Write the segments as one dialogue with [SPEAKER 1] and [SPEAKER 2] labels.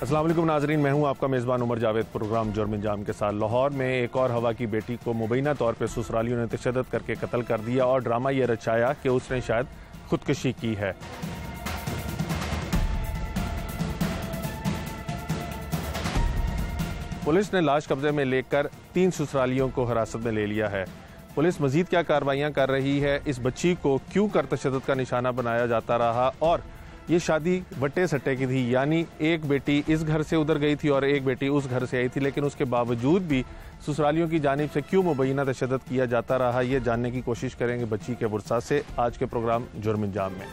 [SPEAKER 1] अस्सलाम वालेकुम नाजरीन, मैं हूं आपका मेज़बान उमर जावेद। प्रोग्राम जुर्म अंजाम के साथ लाहौर में एक और हवा की बेटी को मुबैना तौर पर ससुरालियों ने तशद्दुद करके कत्ल कर दिया और ड्रामा यह रचाया कि उसने शायद खुदकुशी की है। पुलिस ने लाश कब्जे में लेकर 3 ससुरालियों को हिरासत में ले लिया है। पुलिस मजीद क्या कार्रवाइयां कर रही है, इस बच्ची को क्यों कर तशद्दुद का निशाना बनाया जाता रहा और ये शादी वट्टे सट्टे की थी, यानी एक बेटी इस घर से उधर गई थी और एक बेटी उस घर से आई थी, लेकिन उसके बावजूद भी ससुरालियों की जानिब से क्यों मुबैना तशद्दुद किया जाता रहा, ये जानने की कोशिश करेंगे बच्ची के वुरसा से आज के प्रोग्राम जुर्म अंजाम में।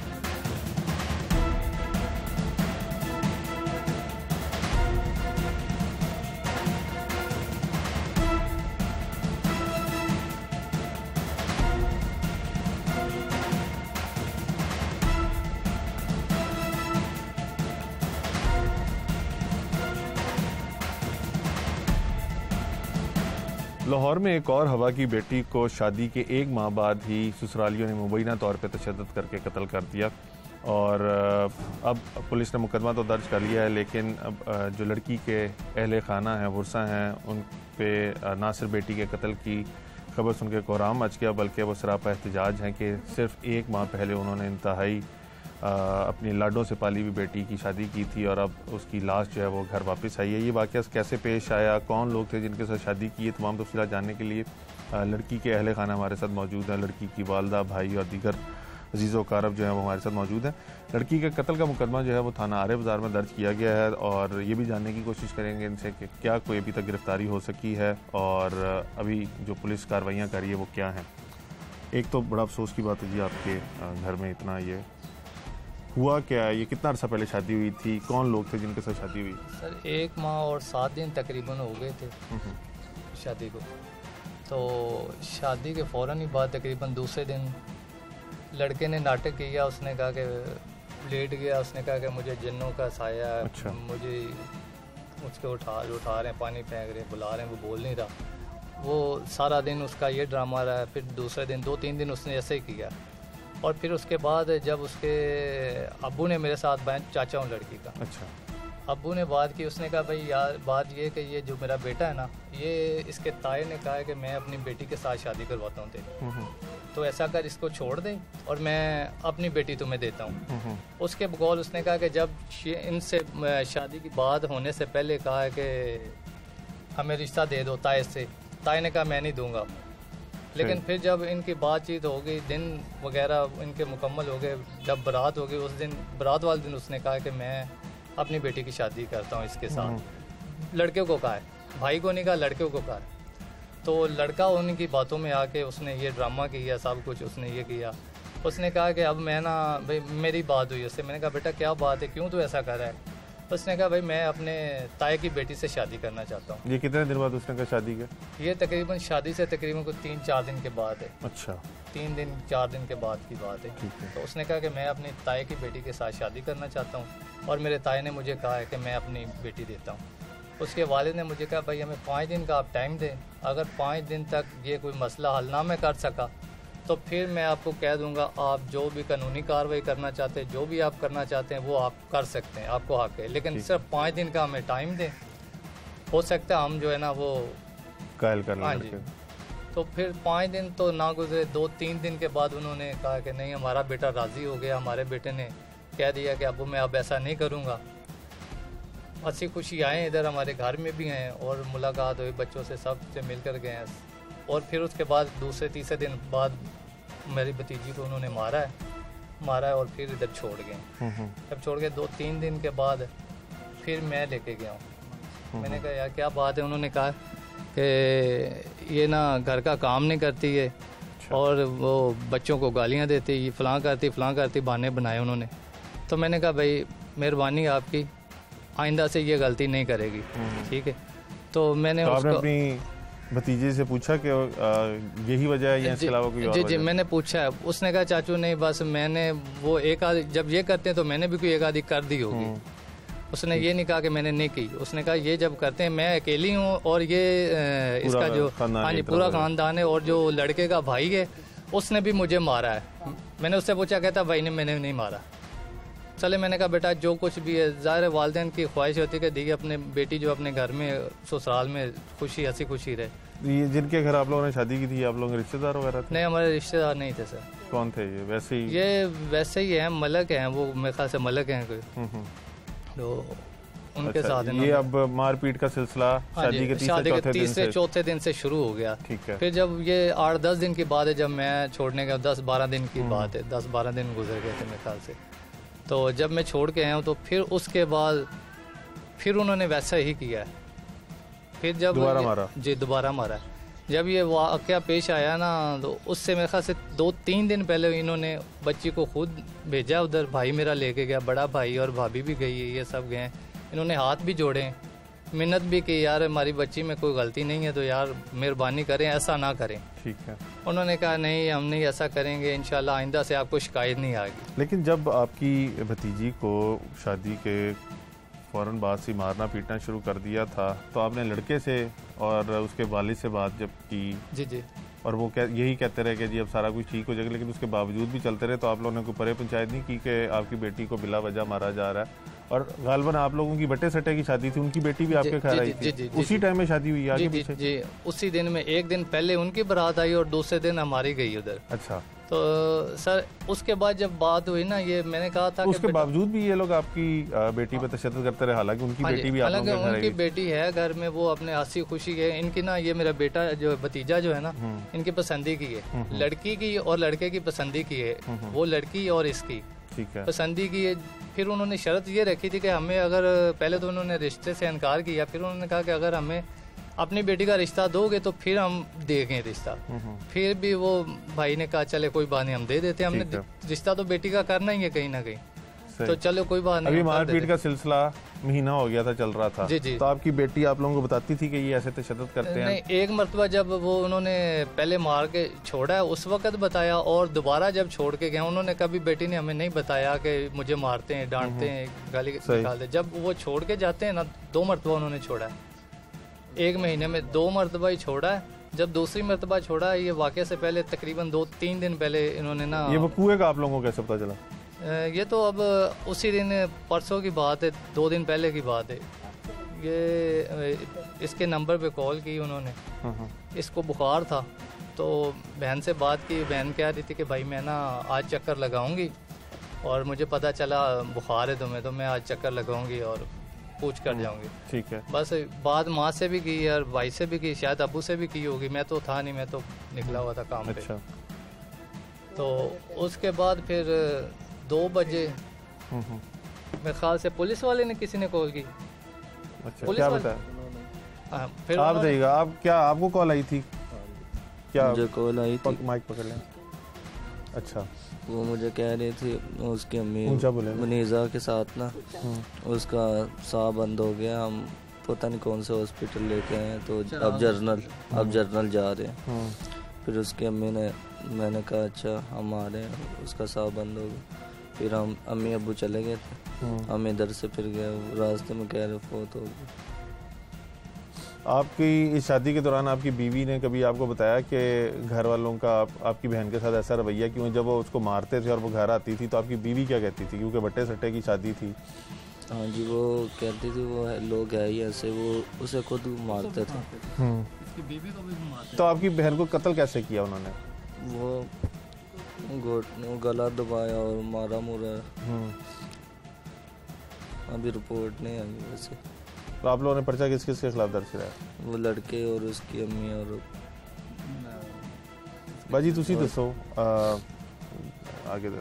[SPEAKER 1] लाहौर में एक और हवा की बेटी को शादी के 1 माह बाद ही ससुरालियों ने मुबैना तौर पर तशद्दुद करके कत्ल कर दिया और अब पुलिस ने मुकदमा तो दर्ज कर लिया है, लेकिन अब जो लड़की के अहले खाना हैं, वुरसा हैं, उन पे ना सिर्फ बेटी के कत्ल की खबर सुन के कोहराम मच गया, बल्कि वो सरापा एहतजाज हैं कि सिर्फ 1 माह पहले उन्होंने इंतहाई अपनी लाडों से पाली हुई बेटी की शादी की थी और अब उसकी लाश जो है वो घर वापस आई है। ये वाक़या कैसे पेश आया, कौन लोग थे जिनके साथ शादी की, तमाम तफसीलात जानने के लिए लड़की के अहले खाना हमारे साथ मौजूद है। लड़की की वालदा, भाई और दीगर अजीज़ व कारब जो है वो हमारे साथ मौजूद हैं। लड़की के कत्ल का मुकदमा जो है वो थाना आरे बाज़ार में दर्ज किया गया है और ये भी जानने की कोशिश करेंगे इनसे कि क्या कोई अभी तक गिरफ्तारी हो सकी है और अभी जो पुलिस कार्रवाइयाँ कर रही है वो क्या हैं। एक तो बड़ा अफसोस की बात है जी, आपके घर में इतना ये हुआ क्या है, ये कितना अर्सा पहले शादी हुई थी, कौन लोग थे जिनके साथ शादी हुई?
[SPEAKER 2] सर 1 माह और 7 दिन तकरीबन हो गए थे शादी को। तो शादी के फ़ौरन ही बाद तकरीबन दूसरे दिन लड़के ने नाटक किया, उसने कहा कि लेट गया, उसने कहा कि मुझे जिन्नों का साया है।
[SPEAKER 1] अच्छा।
[SPEAKER 2] मुझे उसके उठा रहे हैं, पानी फेंक रहे हैं, बुला रहे हैं, वो बोल नहीं रहा। वो सारा दिन उसका ये ड्रामा रहा। फिर दूसरे दिन 2-3 दिन उसने ऐसे ही किया और फिर उसके बाद जब उसके अब्बू ने मेरे साथ चाचा हूँ लड़की का,
[SPEAKER 1] अच्छा,
[SPEAKER 2] अब्बू ने बात की, उसने कहा भाई यार बात ये कि ये जो मेरा बेटा है ना, ये इसके ताए ने कहा है कि मैं अपनी बेटी के साथ शादी करवाता हूँ तेरी, तो ऐसा कर इसको छोड़ दे और मैं अपनी बेटी तुम्हें देता हूँ। उसके बकौल उसने कहा कि जब इनसे शादी की बात होने से पहले कहा है कि हमें रिश्ता दे दो ताए से, ताए ने कहा मैं नहीं दूँगा। लेकिन फिर जब इनकी बातचीत हो गई, दिन वगैरह इनके मुकम्मल हो गए, जब बारात हो गई उस दिन, बारात वाले दिन उसने कहा कि मैं अपनी बेटी की शादी करता हूँ इसके साथ। लड़के को कहा है, भाई को नहीं कहा, लड़के को कहा है। तो लड़का उनकी बातों में आके उसने ये ड्रामा किया, सब कुछ उसने ये किया। उसने कहा कि अब मैं ना भाई, मेरी बात हुई उससे, मैंने कहा बेटा क्या बात है, क्यों तू ऐसा कर रहा है? उसने कहा भाई मैं अपने ताए की बेटी से शादी करना चाहता हूँ।
[SPEAKER 1] ये कितने दिन बाद उसने कहा शादी का?
[SPEAKER 2] ये तकरीबन शादी से तकरीबन कुछ 3-4 दिन के बाद है।
[SPEAKER 1] अच्छा,
[SPEAKER 2] 3-4 दिन के बाद की बात है। तो उसने कहा कि मैं अपनी ताए की बेटी के साथ शादी करना चाहता हूँ और मेरे ताए ने मुझे कहा है कि मैं अपनी बेटी देता हूँ। उसके वालिद ने मुझे कहा भाई हमें 5 दिन का आप टाइम दें, अगर 5 दिन तक ये कोई मसला हल ना मैं कर सका तो फिर मैं आपको कह दूंगा, आप जो भी कानूनी कार्रवाई करना चाहते हैं, जो भी आप करना चाहते हैं वो आप कर सकते हैं, आपको हक है, लेकिन सिर्फ 5 दिन का हमें टाइम दें। हो सकता है हम जो है ना वो
[SPEAKER 1] कायल कर लें।
[SPEAKER 2] हाँ जी। तो फिर 5 दिन तो ना गुजरे, 2-3 दिन के बाद उन्होंने कहा कि नहीं हमारा बेटा राज़ी हो गया, हमारे बेटे ने कह दिया कि अबू मैं अब ऐसा नहीं करूँगा। हंसी खुशी आए इधर, हमारे घर में भी हैं और मुलाकात हुई, बच्चों से सब से मिल कर गए हैं। और फिर उसके बाद दूसरे-तीसरे दिन बाद मेरी भतीजी को उन्होंने मारा है और फिर इधर छोड़ गए। जब छोड़ गए 2-3 दिन के बाद फिर मैं लेके गया हूँ। मैंने कहा यार क्या बात है? उन्होंने कहा कि ये ना घर का काम नहीं करती है और वो बच्चों को गालियाँ देती, ये फ़लाँ करती बहाने बनाए उन्होंने। तो मैंने कहा भाई मेहरबानी आपकी, आइंदा से ये गलती नहीं करेगी, ठीक है? तो मैंने
[SPEAKER 1] अपनी भतीजे से पूछा कि यही वजह है या इसके अलावा कोई और वजह?
[SPEAKER 2] जी मैंने पूछा है। उसने कहा चाचू नहीं, बस मैंने वो एक आधी जब ये करते हैं तो मैंने भी कोई एक आधी कर दी होगी। उसने ये नहीं कहा कि मैंने नहीं की, उसने कहा ये जब करते हैं मैं अकेली हूँ और ये इसका जो हाँ जी पूरा खानदान है और जो लड़के का भाई है उसने भी मुझे मारा है। मैंने उससे पूछा, कहता भाई ने मैंने नहीं मारा। चले मैंने कहा बेटा जो कुछ भी है, ज़ाहिर है वालिदैन की ख्वाहिश होती है कि देखिए अपने बेटी जो अपने घर में ससुराल में खुशी हंसी खुशी रहे।
[SPEAKER 1] ये जिनके घर आप लोगों ने शादी की थी, आप लोगों के रिश्तेदार वगैरह थे?
[SPEAKER 2] नहीं, हमारे रिश्तेदार नहीं थे सर।
[SPEAKER 1] कौन थे ये? वैसे ही
[SPEAKER 2] ये वैसे ही हैं, मलक हैं वो, मेरे ख्याल से मलक हैं कोई, तो उनके
[SPEAKER 1] अच्छा,
[SPEAKER 2] साथ
[SPEAKER 1] ये अब मारपीट का सिलसिला शादी के
[SPEAKER 2] तीसरे चौथे दिन से शुरू हो गया।
[SPEAKER 1] ठीक है।
[SPEAKER 2] फिर जब ये 8-10 दिन की बात है, जब मैं छोड़ने का 10-12 दिन की बात है, 10-12 दिन गुजर गए थे मेरे ख्याल से। तो जब मैं छोड़ के आया हूँ तो फिर उसके बाद फिर उन्होंने वैसा ही किया है। फिर जब
[SPEAKER 1] दोबारा मारा?
[SPEAKER 2] जी दोबारा मारा। जब ये वाक़या पेश आया ना, तो उससे मेरे ख्याल से 2-3 दिन पहले इन्होंने बच्ची को खुद भेजा उधर, भाई मेरा लेके गया, बड़ा भाई और भाभी भी गई है, ये सब गए। इन्होंने हाथ भी जोड़े, मिन्नत भी की, यार हमारी बच्ची में कोई गलती नहीं है तो यार मेहरबानी करें, ऐसा ना करें।
[SPEAKER 1] ठीक है।
[SPEAKER 2] उन्होंने कहा नहीं हम नहीं ऐसा करेंगे, इंशाल्लाह आइंदा से आपको शिकायत नहीं आएगी।
[SPEAKER 1] लेकिन जब आपकी भतीजी को शादी के फ़ौरन बाद से मारना पीटना शुरू कर दिया था, तो आपने लड़के से और उसके वालिद से बात जब की?
[SPEAKER 2] जी जी।
[SPEAKER 1] और वो यही कहते रहे कि जी अब सारा कुछ ठीक हो जाएगा, लेकिन उसके बावजूद भी चलते रहे, तो आप लोगों ने कोई परे पंचायत नहीं की कि आपकी बेटी को बिला वजह मारा जा रहा है? और गालबन आप लोगों की बट्टे सट्टे की शादी थी, उनकी बेटी भी आपके घर आई थी, उसी टाइम में शादी हुई आगे पीछे?
[SPEAKER 2] जी, उसी दिन में, एक दिन पहले उनकी बारात आई और दूसरे दिन हमारी गई उधर।
[SPEAKER 1] अच्छा।
[SPEAKER 2] तो सर उसके बाद जब बात हुई ना, ये मैंने कहा था
[SPEAKER 1] उसके बावजूद भी ये लोग आपकी बेटी पर तशद्दुद करते रहे, हालांकि उनकी बेटी भी आप लोगों के घर आई।
[SPEAKER 2] उनकी बेटी है घर में, वो अपने हंसी खुशी है इनकी ना, ये मेरा बेटा जो भतीजा जो है ना, इनकी पसंदी की है, लड़की की और लड़के की पसंदी की है, वो लड़की और इसकी पसंदी की है। फिर उन्होंने शर्त ये रखी थी कि हमें अगर, पहले तो उन्होंने रिश्ते से इनकार किया, फिर उन्होंने कहा कि अगर हमें अपनी बेटी का रिश्ता दोगे तो फिर हम देंगे रिश्ता। फिर भी वो भाई ने कहा चले कोई बात नहीं हम दे देते, हमने रिश्ता तो बेटी का करना ही है कहीं ना कहीं, तो चलो कोई बात नहीं।
[SPEAKER 1] अभी मारपीट का सिलसिला महीना हो गया था, चल रहा था।
[SPEAKER 2] जी जी।
[SPEAKER 1] तो आपकी बेटी आप लोगों को बताती थी कि ये ऐसे तशद्दुद करते हैं?
[SPEAKER 2] नहीं, एक मरतबा जब वो उन्होंने पहले मार के छोड़ा है उस वक्त बताया, और दोबारा जब छोड़ के गए उन्होंने कभी बेटी ने हमें नहीं बताया कि मुझे मारते हैं, डांटते हैं, गाली निकालते। जब वो छोड़ के जाते हैं ना, 2 मरतबा उन्होंने छोड़ा है, 1 महीने में 2 मरतबा ही छोड़ा है। जब दूसरी मरतबा छोड़ा है, ये वाक़े से पहले तकरीबन 2-3 दिन पहले इन्होंने ना,
[SPEAKER 1] ये वकूए का आप लोगों को कैसे पता चला?
[SPEAKER 2] ये तो अब उसी दिन परसों की बात है, 2 दिन पहले की बात है। ये इसके नंबर पे कॉल की उन्होंने, इसको बुखार था तो बहन से बात की, बहन कह रही थी कि भाई मैं ना आज चक्कर लगाऊंगी, और मुझे पता चला बुखार है तुम्हें, तो मैं आज चक्कर लगाऊंगी और पूछ कर जाऊंगी।
[SPEAKER 1] ठीक है।
[SPEAKER 2] बस बात माँ से भी की और भाई से भी की, शायद अबू से भी की होगी, मैं तो था नहीं, मैं तो निकला हुआ था काम पे।
[SPEAKER 1] अच्छा। तो
[SPEAKER 2] उसके बाद फिर 2 बजे मेरे ख्याल से पुलिस वाले ने, किसी ने कॉल की।
[SPEAKER 1] अच्छा, क्या बताया?
[SPEAKER 2] फिर
[SPEAKER 1] आप बताइएगा, आप क्या, आपको कॉल आई थी क्या?
[SPEAKER 3] मुझे कॉल आई थी।
[SPEAKER 1] माइक पकड़ लें। अच्छा।
[SPEAKER 3] वो मुझे कह रही थी उसकी अम्मी मुनीज़ा के साथ ना उसका साह बंद हो गया, हम पता नहीं कौन से हॉस्पिटल लेके आए हैं, तो अब जर्नल जा रहे हैं। फिर उसकी अम्मी ने, मैंने कहा अच्छा हम आ रहे हैं, उसका साह बंद हो गया। फिर हम अम्मी अब्बू चले गए थे, हम इधर से फिर गए, रास्ते में कह रहे फोत हो गई।
[SPEAKER 1] आपकी इस शादी के दौरान आपकी बीवी ने कभी आपको बताया कि घर वालों का आपकी बहन के साथ ऐसा रवैया क्यों? जब वो उसको मारते थे और वो घर आती थी तो आपकी बीवी क्या कहती थी? क्योंकि बट्टे सट्टे की शादी थी।
[SPEAKER 3] हाँ जी, वो कहती थी वो लोग है ही ऐसे, वो उसे खुद मारते थे।
[SPEAKER 2] बीवी को भी मारते।
[SPEAKER 1] तो आपकी बहन को कत्ल कैसे किया उन्होंने?
[SPEAKER 3] वो गला दबाया और मारा मुरा। अभी रिपोर्ट नहीं आई वैसे।
[SPEAKER 1] तो आप लोगों ने पर्चा किस किस के खिलाफ दर्ज कराया?
[SPEAKER 3] वो लड़के और उसकी अम्मी और
[SPEAKER 1] बाजी तुसी दसो आगे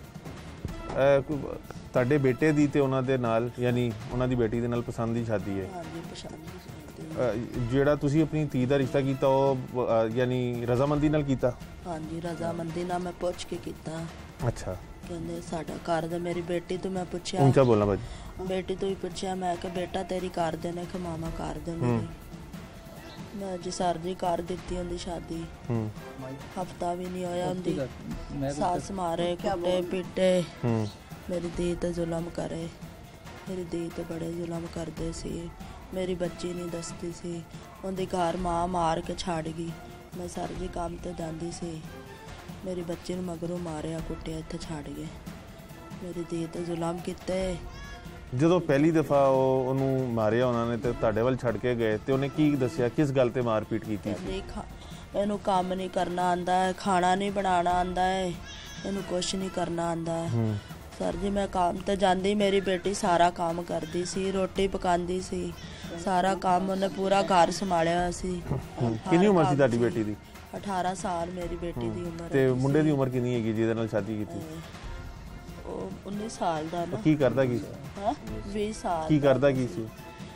[SPEAKER 1] ਤੁਹਾਡੇ ਬੇਟੇ ਦੀ ਤੇ ਉਹਨਾਂ ਦੇ ਨਾਲ, ਯਾਨੀ ਉਹਨਾਂ ਦੀ ਬੇਟੀ ਦੇ ਨਾਲ ਪਸੰਦ ਦੀ ਸ਼ਾਦੀ ਹੈ?
[SPEAKER 4] ਹਾਂਜੀ, ਪਸੰਦ ਦੀ ਸ਼ਾਦੀ ਹੈ।
[SPEAKER 1] ਜਿਹੜਾ ਤੁਸੀਂ ਆਪਣੀ ਧੀ ਦਾ ਰਿਸ਼ਤਾ ਕੀਤਾ ਉਹ ਯਾਨੀ ਰਜ਼ਾਮੰਦੀ ਨਾਲ ਕੀਤਾ?
[SPEAKER 4] ਹਾਂਜੀ, ਰਜ਼ਾਮੰਦੀ ਨਾਲ ਮੈਂ ਪੁੱਛ ਕੇ ਕੀਤਾ।
[SPEAKER 1] ਅੱਛਾ।
[SPEAKER 4] ਕਹਿੰਦੇ ਸਾਡਾ ਕਰ ਦੇ। ਮੇਰੀ ਬੇਟੀ ਤੋਂ ਮੈਂ ਪੁੱਛਿਆ,
[SPEAKER 1] ਉੱਚਾ ਬੋਲਣਾ ਬਾਜੀ।
[SPEAKER 4] ਬੇਟੀ ਤੋਂ ਹੀ ਪੁੱਛਿਆ ਮੈਂ ਕਿ ਬੇਟਾ ਤੇਰੀ ਕਰ ਦੇ ਨੇ ਕਿ ਮਾਮਾ ਕਰ ਦੇ ਮੇਰੀ? ਮੈਂ ਜੀ ਸਰ ਜੀ ਕਰ ਦਿੱਤੀ ਉਹਦੀ ਸ਼ਾਦੀ। ਹਫਤਾ ਵੀ ਨਹੀਂ ਹੋਇਆ ਉਹਦੀ ਸੱਸ ਮਾਰੇ, ਕੁੱਟੇ ਪੀਟੇ, ਮੇਰੀ ਧੀ ਤੇ ਜ਼ੁਲਮ ਕਰੇ। ਮੇਰੀ ਧੀ ਤੇ ਬੜੇ ਜ਼ੁਲਮ ਕਰਦੇ ਸੀ। ਮੇਰੀ ਬੱਚੀ ਨਹੀਂ ਦੱਸਦੀ ਸੀ, ਉਹਦੀ ਘਰ ਮਾਂ ਮਾਰ ਕੇ ਛੱਡ ਗਈ। ਮੈਂ ਸਰ ਜੀ ਕੰਮ ਤੇ ਜਾਂਦੀ ਸੀ, ਮੇਰੀ ਬੱਚੀ ਨੂੰ ਮਗਰੋਂ ਮਾਰਿਆ ਕੁੱਟਿਆ, ਇੱਥੇ ਛੱਡ ਗਏ। ਮੇਰੀ ਧੀ ਤੇ ਜ਼ੁਲਮ ਕੀਤੇ।
[SPEAKER 1] ਜਦੋਂ ਪਹਿਲੀ ਦਫਾ ਉਹਨੂੰ ਮਾਰਿਆ ਉਹਨਾਂ ਨੇ ਤੇ ਤੁਹਾਡੇ ਵੱਲ ਛੱਡ ਕੇ ਗਏ ਤੇ ਉਹਨੇ ਕੀ ਦੱਸਿਆ, ਕਿਸ ਗੱਲ ਤੇ ਮਾਰਪੀਟ ਕੀਤੀ ਸੀ?
[SPEAKER 4] ਇਹਨੂੰ ਕੰਮ ਨਹੀਂ ਕਰਨਾ ਆਂਦਾ ਹੈ, ਖਾਣਾ ਨਹੀਂ ਬਣਾਉਣਾ ਆਂਦਾ ਹੈ, ਇਹਨੂੰ ਕੁਛ ਨਹੀਂ ਕਰਨਾ ਆਂਦਾ ਹੈ। ਸਰ ਜੀ ਮੈਂ ਕੰਮ ਤੇ ਜਾਂਦੀ, ਮੇਰੀ ਬੇਟੀ ਸਾਰਾ ਕੰਮ ਕਰਦੀ ਸੀ, ਰੋਟੀ ਪਕਾਉਂਦੀ ਸੀ, ਸਾਰਾ ਕੰਮ ਉਹਨੇ ਪੂਰਾ ਘਰ ਸੰਭਾਲਿਆ ਹੋਇਆ ਸੀ।
[SPEAKER 1] ਕਿੰਨੀ ਉਮਰ ਸੀ ਤੁਹਾਡੀ ਬੇਟੀ ਦੀ?
[SPEAKER 4] 18 ਸਾਲ ਮੇਰੀ ਬੇਟੀ ਦੀ ਉਮਰ।
[SPEAKER 1] ਤੇ ਮੁੰਡੇ ਦੀ ਉਮਰ ਕਿੰਨੀ ਹੈਗੀ ਜਿਹਦੇ ਨਾਲ ਸ਼ਾਦੀ ਕੀਤੀ?
[SPEAKER 4] ਉਹ 19 ਸਾਲ ਦਾ ਨਾ।
[SPEAKER 1] ਕੀ ਕਰਦਾ ਕੀ?
[SPEAKER 4] ਹਾਂ 20 ਸਾਲ।
[SPEAKER 1] ਕੀ ਕਰਦਾ ਕੀ ਸੀ?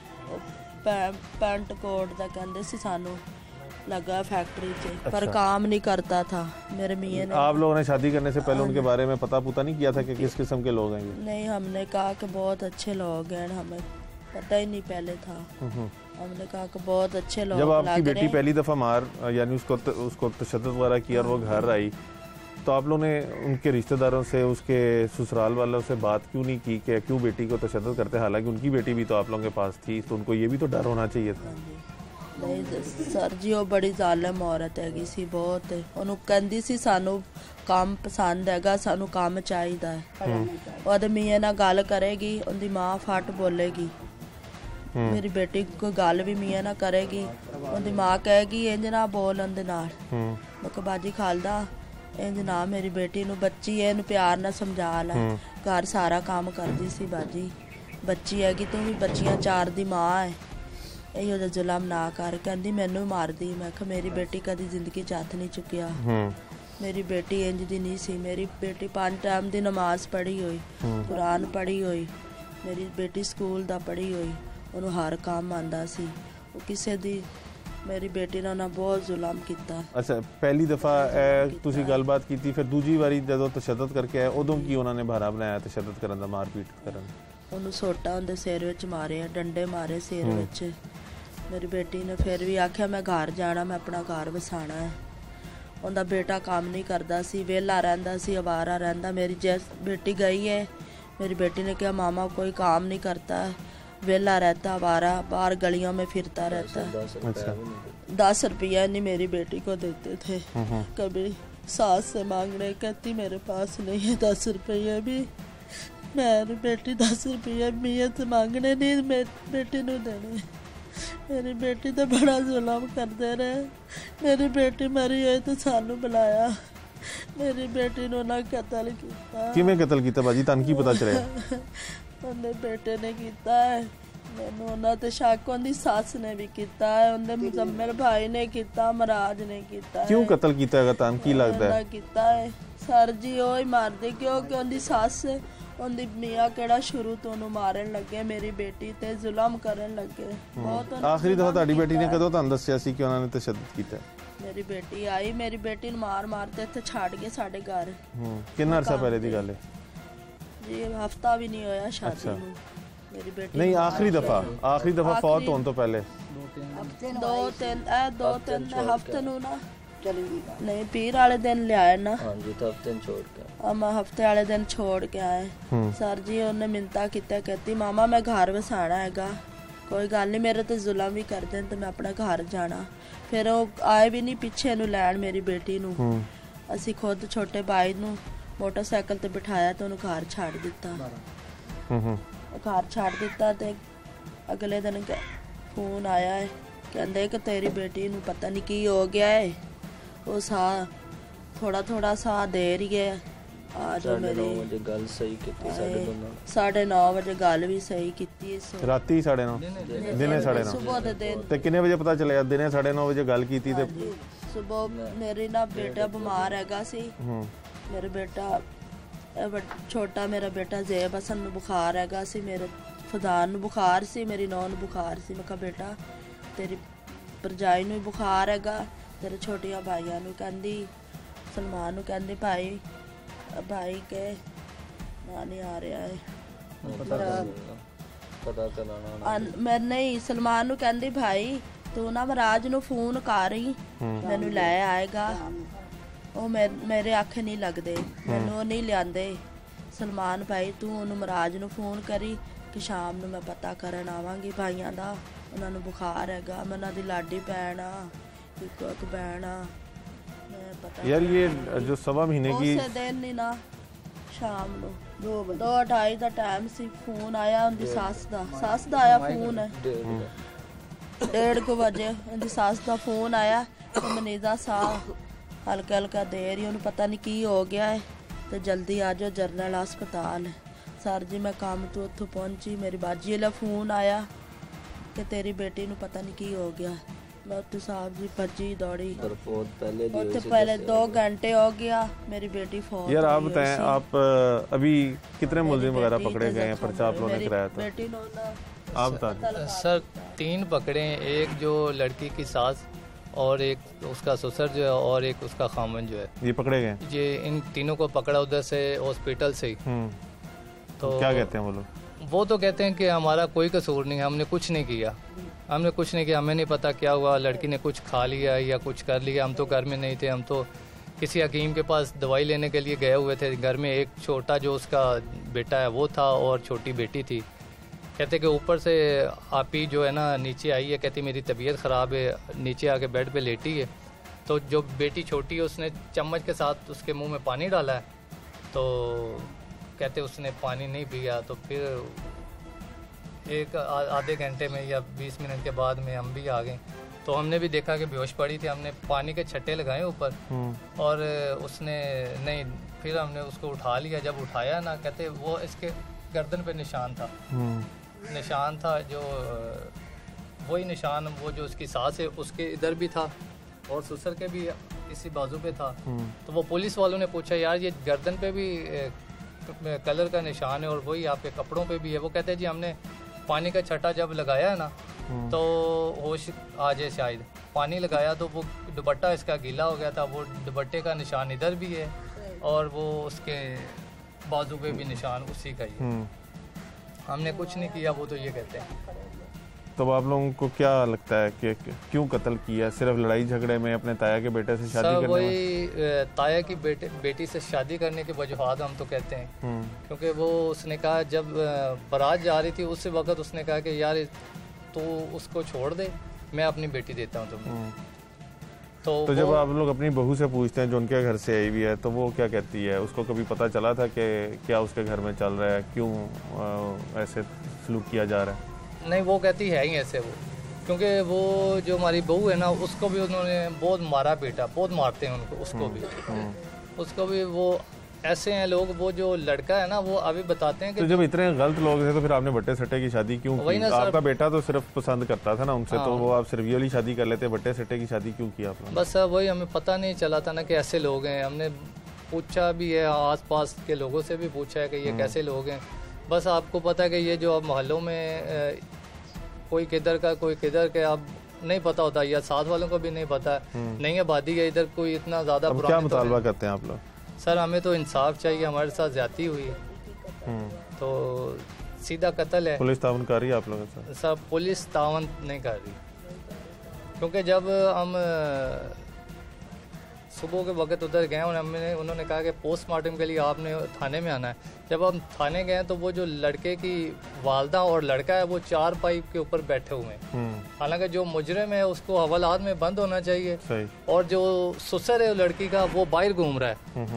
[SPEAKER 4] पैंट कोट दा कहते सी सानू लगा फैक्ट्री च। पर काम नहीं करता था मेरे मियां ने।
[SPEAKER 1] आप लोगों ने शादी करने से पहले उनके बारे में पता नहीं किया था कि किस किस्म के लोग हैं ये?
[SPEAKER 4] नहीं, हमने कहा कि बहुत अच्छे लोग हैं, हमें पता ही नहीं पहले था। हमने कहा कि बहुत अच्छे लोग।
[SPEAKER 1] जब आपकी बेटी पहली दफा मार यानी उसको तशद्दुद वगैरह किया और वो घर आई तो आप लोगों ने उनके रिश्तेदारों से, उसके ससुराल वालों से बात क्यों नहीं की कि क्यों बेटी को तशद्दुद करते? हालांकि उनकी बेटी भी तो आप लोगों के पास थी, तो उनको ये भी तो डर होना चाहिए था।
[SPEAKER 4] नहीं सर जी, वो बड़ी ਜ਼ਾਲਮ औरत हैगी सी बहुत। ਉਹਨੂੰ ਕਹਿੰਦੀ ਸੀ ਸਾਨੂੰ ਕੰਮ ਪਸੰਦ ਹੈਗਾ, ਸਾਨੂੰ ਕੰਮ ਚਾਹੀਦਾ ਹੈ। ਉਹਦੇ ਮੀਆਂ ਨਾਲ ਗੱਲ ਕਰੇਗੀ, ਉਹਦੀ ਮਾਂ ਫਟ ਬੋਲੇਗੀ। ਮੇਰੀ ਬੇਟੀ ਕੋਈ ਗੱਲ ਵੀ ਮੀਆਂ ਨਾਲ ਕਰੇਗੀ, ਉਹਦੀ ਮਾਂ ਕਹੇਗੀ ਇੰਜ ਨਾ ਬੋਲ ਉਹਦੇ ਨਾਲ। ਮੈਂ ਕਿਹਾ ਬਾਜੀ ਖਾਲਦਾ ਇੰਜ ਨਾ, ਮੇਰੀ ਬੇਟੀ ਨੂੰ ਬੱਚੀ ਹੈ, ਇਹਨੂੰ ਪਿਆਰ ਨਾਲ ਸਮਝਾ ਲੈ। ਘਰ ਸਾਰਾ ਕੰਮ ਕਰਦੀ ਸੀ ਬਾਜੀ, ਬੱਚੀ ਹੈਗੀ, ਤੂੰ ਵੀ ਬੱਚੀਆਂ 4 ਦੀ ਮਾਂ ਹੈ, ਇਹੋ ਜਿਹਾ ਜ਼ੁਲਮ ਨਾ ਕਰ। ਕਹਿੰਦੀ ਮੈਨੂੰ ਮਾਰਦੀ। ਮੈਂ ਕਿਹਾ ਮੇਰੀ ਬੇਟੀ ਕਦੀ ਜ਼ਿੰਦਗੀ 'ਚ ਹੱਥ ਨਹੀਂ ਚੁੱਕਿਆ। ਮੇਰੀ ਬੇਟੀ ਇੰਜ ਦੀ ਨਹੀਂ ਸੀ। ਮੇਰੀ ਬੇਟੀ 5 ਟਾਈਮ ਦੀ ਨਮਾਜ਼ ਪੜ੍ਹੀ ਹੋਈ, ਕੁਰਾਨ ਪੜ੍ਹੀ ਹੋਈ, ਮੇਰੀ ਬੇਟੀ ਸਕੂਲ ਦਾ ਪੜ੍ਹੀ ਹੋਈ, ਉਹਨੂੰ ਹਰ ਕੰਮ ਆਉਂਦਾ ਸੀ। ਉਹ ਕਿਸੇ ਦੀ ਮੇਰੀ ਬੇਟੀ ਨਾਲ ਨਾ ਬਹੁਤ ਜ਼ੁਲਮ ਕੀਤਾ।
[SPEAKER 1] ਅੱਛਾ, ਪਹਿਲੀ ਦਫਾ ਤੁਸੀਂ ਗੱਲਬਾਤ ਕੀਤੀ, ਫਿਰ ਦੂਜੀ ਵਾਰੀ ਜਦੋਂ ਤਸ਼ੱਦਦ ਕਰਕੇ ਆਏ ਉਦੋਂ ਕੀ ਉਹਨਾਂ ਨੇ ਬਹਾਨਾ ਬਣਾਇਆ ਤਸ਼ੱਦਦ ਕਰਨ ਦਾ, ਮਾਰਪੀਟ ਕਰਨ?
[SPEAKER 4] ਉਹਨੂੰ ਸੋਟਾ ਉਹਦੇ ਸਿਰ ਵਿੱਚ ਮਾਰਿਆ, ਡੰਡੇ ਮਾਰੇ ਸਿਰ ਵਿੱਚ। ਮੇਰੀ ਬੇਟੀ ਨੇ ਫਿਰ ਵੀ ਆਖਿਆ ਮੈਂ ਘਰ ਜਾਣਾ, ਮੈਂ ਆਪਣਾ ਘਰ ਵਸਾਣਾ ਹੈ। ਉਹਦਾ ਬੇਟਾ ਕੰਮ ਨਹੀਂ ਕਰਦਾ ਸੀ, ਵਿਹਲਾ ਰਹਿੰਦਾ ਸੀ, ਅਵਾਰਾ ਰਹਿੰਦਾ। ਮੇਰੀ ਜਿਸ ਬੇਟੀ ਗਈ ਹੈ, मेरी बेटी ने कहा मामा कोई काम नहीं करता है, वेला रहता, आवारा, बाहर गलियों में फिरता रहता है। 10 रुपया नहीं मेरी बेटी को देते थे, कभी सास से मांगने, कहती मेरे पास नहीं है 10 रुपये भी। मेरी बेटी 10 रुपये मियाँ से मांगने नहीं, मेरी बेटी ने देने। मेरी बेटी तो बड़ा जुलम करते रहे। मेरी बेटी मरी है तो सानू बुलाया, मेरी बेटी ने ना कतल किया।
[SPEAKER 1] किवें कतल किया बाजी, तन की पता चलिया?
[SPEAKER 4] उन्हें बेटे ने किया है, मैनू उन्हां ते शक, उनदी सस ने भी किया है, उनदे मुजम्मिल भाई ने किया, महाराज ने किया।
[SPEAKER 1] क्यों कतल किया है? तन की लगदा है?
[SPEAKER 4] किया है सर जी ओ ही मारदे, क्योंकि उनदी सस उनदी मियां केड़ा शुरू तो उन्हें मारन लगे, मेरी बेटी ते जुल्म करन लगे बहुत।
[SPEAKER 1] आखिरी दफा तुहाडी बेटी ने कदों तुहानू दस्सिया सी कि उन्होंने तशद्दुद कीता?
[SPEAKER 4] मेरी बेटी आई, मेरी बेटी नूं मार मारते इत्थे छाड़ के साडे घर।
[SPEAKER 1] कितना अरसा पहले दी गल है
[SPEAKER 4] जी? हफ्ता भी नहीं होया शादी नूं। मेरी बेटी
[SPEAKER 1] नहीं, आखिरी दफा फौत होने तो पहले
[SPEAKER 4] 2-3 हफ्ते नूं ना नहीं, पीर वाले दिन लिया ना।
[SPEAKER 3] हां जी, तो हफ्ते छोड़ के
[SPEAKER 4] हम हफ्ते वाले दिन छोड़ के आए। सर जी उन्हें मिन्नता कित्ता, कहती मामा मैं घर वसाना हैगा, कोई गल नहीं, मेरे ते जुल्म भी कर देन तो मैं अपना घर जाना। फिर वो आए भी नहीं पिछे नूं लैण मेरी बेटी नूं। असी खुद छोटे भाई नूं मोटरसाइकिल ते बिठाया तो उन्हें घर छाड़ दिता। घर छाड़ दिता ते अगले दिन फोन आया है, कहंदे कि तेरी बेटी नूं पता नहीं की हो गया है, वो सा थोड़ा सा दे रही है। आज मेरी
[SPEAKER 3] गल सही की
[SPEAKER 4] 9:30 बजे गल भी सही की,
[SPEAKER 1] राती 9:30 दिने 9:30
[SPEAKER 4] सुबह दे दिन
[SPEAKER 1] ते कितने बजे पता चलिया? दिने 9:30 बजे गल की थी ते
[SPEAKER 4] सुबह मेरी ना बेटा बीमार हैगा सी। मेरा बेटा छोटा मेरा बेटा ज़ेब हसन नूं बुखार हैगा सी, मेरे फदान नूं बुखार सी, मेरी नौं नूं बुखार सी। मैं कहा बेटा तेरी भरजाई नूं बुखार हैगा, तेरे छोटिया भाइयों नूं कहंदी, सलमान नूं कहंदी भाई के ना नहीं आ रहा है,
[SPEAKER 3] पता कराना
[SPEAKER 4] मैं नहीं। सलमान नूं कहंदी भाई तू ना महाराज नूं फोन कर रही, मैनू लै आएगा। ਉਹ ਮੇਰੇ ਅੱਖ ਨਹੀਂ ਲੱਗਦੇ, ਮੈਨੂੰ ਉਹ ਨਹੀਂ ਲਿਆਂਦੇ। ਸਲਮਾਨ ਭਾਈ ਤੂੰ ਉਹਨੂੰ ਮਹਾਰਾਜ ਨੂੰ ਫੋਨ ਕਰੀ ਕਿ ਸ਼ਾਮ ਨੂੰ ਮੈਂ ਪਤਾ ਕਰਨ ਆਵਾਂਗੀ ਭਾਈਆਂ ਦਾ, ਉਹਨਾਂ ਨੂੰ ਬੁਖਾਰ ਹੈਗਾ, ਮੈਂ ਉਹਨਾਂ ਦੀ ਲਾਡੀ ਭੈਣ ਆ, ਇੱਕ ਭੈਣ ਆ, ਮੈਂ ਪਤਾ
[SPEAKER 1] यार ये जो 1.25 महीने की
[SPEAKER 4] उसे दिन नहीं ना शाम ਨੂੰ 2:28 ਦਾ ਟਾਈਮ ਸੀ। ਫੋਨ ਆਇਆ ਉਹਦੀ ਸੱਸ ਦਾ ਆਇਆ ਫੋਨ 1:30 ਵਜੇ ਉਹਦੀ ਸੱਸ ਦਾ ਫੋਨ ਆਇਆ ਕਿ ਮਨੀਜ਼ਾ ਸਾਹ ਹਲਕਾ ਹਲਕਾ ਦੇ ਰਹੀ, ਉਹਨੂੰ ਪਤਾ ਨਹੀਂ ਕੀ ਹੋ ਗਿਆ ਹੈ ਤੇ ਜਲਦੀ ਆ ਜਾਓ ਜਰਨਲ ਹਸਪਤਾਲ। ਸਰ ਜੀ ਮੈਂ ਕੰਮ ਤੋਂ ਉੱਥੋਂ ਪਹੁੰਚੀ, ਮੇਰੀ ਬਾਜੀ ਵਾਲਾ ਫੋਨ ਆਇਆ ਕਿ ਤੇਰੀ ਬੇਟੀ ਨੂੰ ਪਤਾ नहीं की हो गया। डॉक्टर साहब जी भजी दौड़ी, पहले 2 घंटे हो गया, मेरी बेटी फौत।
[SPEAKER 1] यार आप बताएं, आप अभी कितने मुलजिम वगैरह पकड़े गए हैं, पर्चा आप लोगों ने कराया था?
[SPEAKER 4] बेटी
[SPEAKER 2] आप बताएं। सर 3 पकड़े हैं, एक जो लड़की की सास और एक उसका ससुर जो है और एक उसका खामन जो है, ये
[SPEAKER 1] पकड़े गए।
[SPEAKER 2] ये इन तीनों को पकड़ा उधर से हॉस्पिटल से ही।
[SPEAKER 1] तो क्या कहते हैं वो लोग?
[SPEAKER 2] वो तो कहते हैं कि हमारा कोई कसूर नहीं है, हमने कुछ नहीं किया, हमें नहीं पता क्या हुआ, लड़की ने कुछ खा लिया या कुछ कर लिया, हम तो घर में नहीं थे, हम तो किसी हकीम के पास दवाई लेने के लिए गए हुए थे। घर में एक छोटा जो उसका बेटा है वो था और छोटी बेटी थी। कहते कि ऊपर से आपी जो है ना नीचे आई है, कहती मेरी तबीयत ख़राब है, नीचे आके बेड पे लेटी है। तो जो बेटी छोटी है उसने चम्मच के साथ उसके मुँह में पानी डाला है, तो कहते उसने पानी नहीं पिया। तो फिर एक आधे घंटे में या 20 मिनट के बाद में हम भी आ गए, तो हमने भी देखा कि बेहोश पड़ी थी, हमने पानी के छट्टे लगाए ऊपर और उसने नहीं, फिर हमने उसको उठा लिया। जब उठाया ना, कहते वो इसके गर्दन पे निशान था जो वही निशान वो जो उसकी सास है उसके इधर भी था और ससुर के भी इसी बाजू पे था। तो वो पुलिस वालों ने पूछा यार ये गर्दन पे भी कलर का निशान है और वही आपके कपड़ों पे भी है। वो कहते हैं जी हमने पानी का छटा जब लगाया है ना तो होश आ जाए, शायद पानी लगाया तो वो दुपट्टा इसका गीला हो गया था, वो दुपट्टे का निशान इधर भी है और वो उसके बाजू पे भी निशान उसी का ही है। हमने कुछ नहीं किया, वो तो ये कहते हैं।
[SPEAKER 1] तो आप लोगों को क्या लगता है कि क्यों कत्ल किया? सिर्फ लड़ाई झगड़े में अपने ताया के बेटे से शादी करने
[SPEAKER 2] वही ताया की बेटी से शादी करने की वजूहात हम तो कहते हैं, क्योंकि वो उसने कहा जब बारात जा रही थी उस वक्त उसने कहा कि यार तू उसको छोड़ दे, मैं अपनी बेटी देता हूँ तुम्हें।
[SPEAKER 1] तो जब आप लोग अपनी बहू से पूछते हैं जो उनके घर से आई हुई है, तो वो क्या कहती है? उसको कभी पता चला था कि क्या उसके घर में चल रहा है, क्यों ऐसे सलूक किया जा रहा है?
[SPEAKER 2] नहीं, वो कहती है ही ऐसे वो, क्योंकि वो जो हमारी बहू है ना उसको भी उन्होंने बहुत मारा पीटा, बहुत मारते हैं उनको, उसको भी वो ऐसे हैं लोग। वो जो लड़का है ना वो अभी बताते हैं कि
[SPEAKER 1] तो जब इतने गलत लोग थे तो फिर आपने बट्टे सट्टे की शादी क्यों की? आपका बेटा तो सिर्फ पसंद करता था ना उनसे, तो वो आप सिर्फ ये वाली शादी कर लेते, बट्टे सट्टे की शादी क्यों की आपने?
[SPEAKER 2] बस वही हमें पता नहीं चला था ना कि ऐसे लोग हैं। हमने पूछा भी है, आस पास के लोगों से भी पूछा है कि ये कैसे लोग हैं। बस आपको पता है कि ये जो अब मोहल्लों में कोई किधर का कोई किधर के अब नहीं पता होता, या साथ वालों को भी नहीं पता है, नहीं आबादी है इधर कोई इतना ज़्यादा।
[SPEAKER 1] क्या मुतालबा करते हैं आप लोग?
[SPEAKER 2] सर हमें तो इंसाफ चाहिए, हमारे साथ ज्यादती हुई है तो सीधा कत्ल है।
[SPEAKER 1] पुलिस तावन कर रही है आप लोगों के साथ?
[SPEAKER 2] सर पुलिस तावन नहीं कर रही, क्योंकि जब हम सुबह के वक्त उधर गए और उन्होंने कहा कि पोस्टमार्टम के लिए आपने थाने में आना है। जब हम थाने गए तो वो जो लड़के की वालदा और लड़का है वो 4 पाइप के ऊपर बैठे हुए हैं। हालांकि जो मुजरिम है उसको हवालात में बंद होना चाहिए और जो ससुर है लड़की का वो बाहर घूम रहा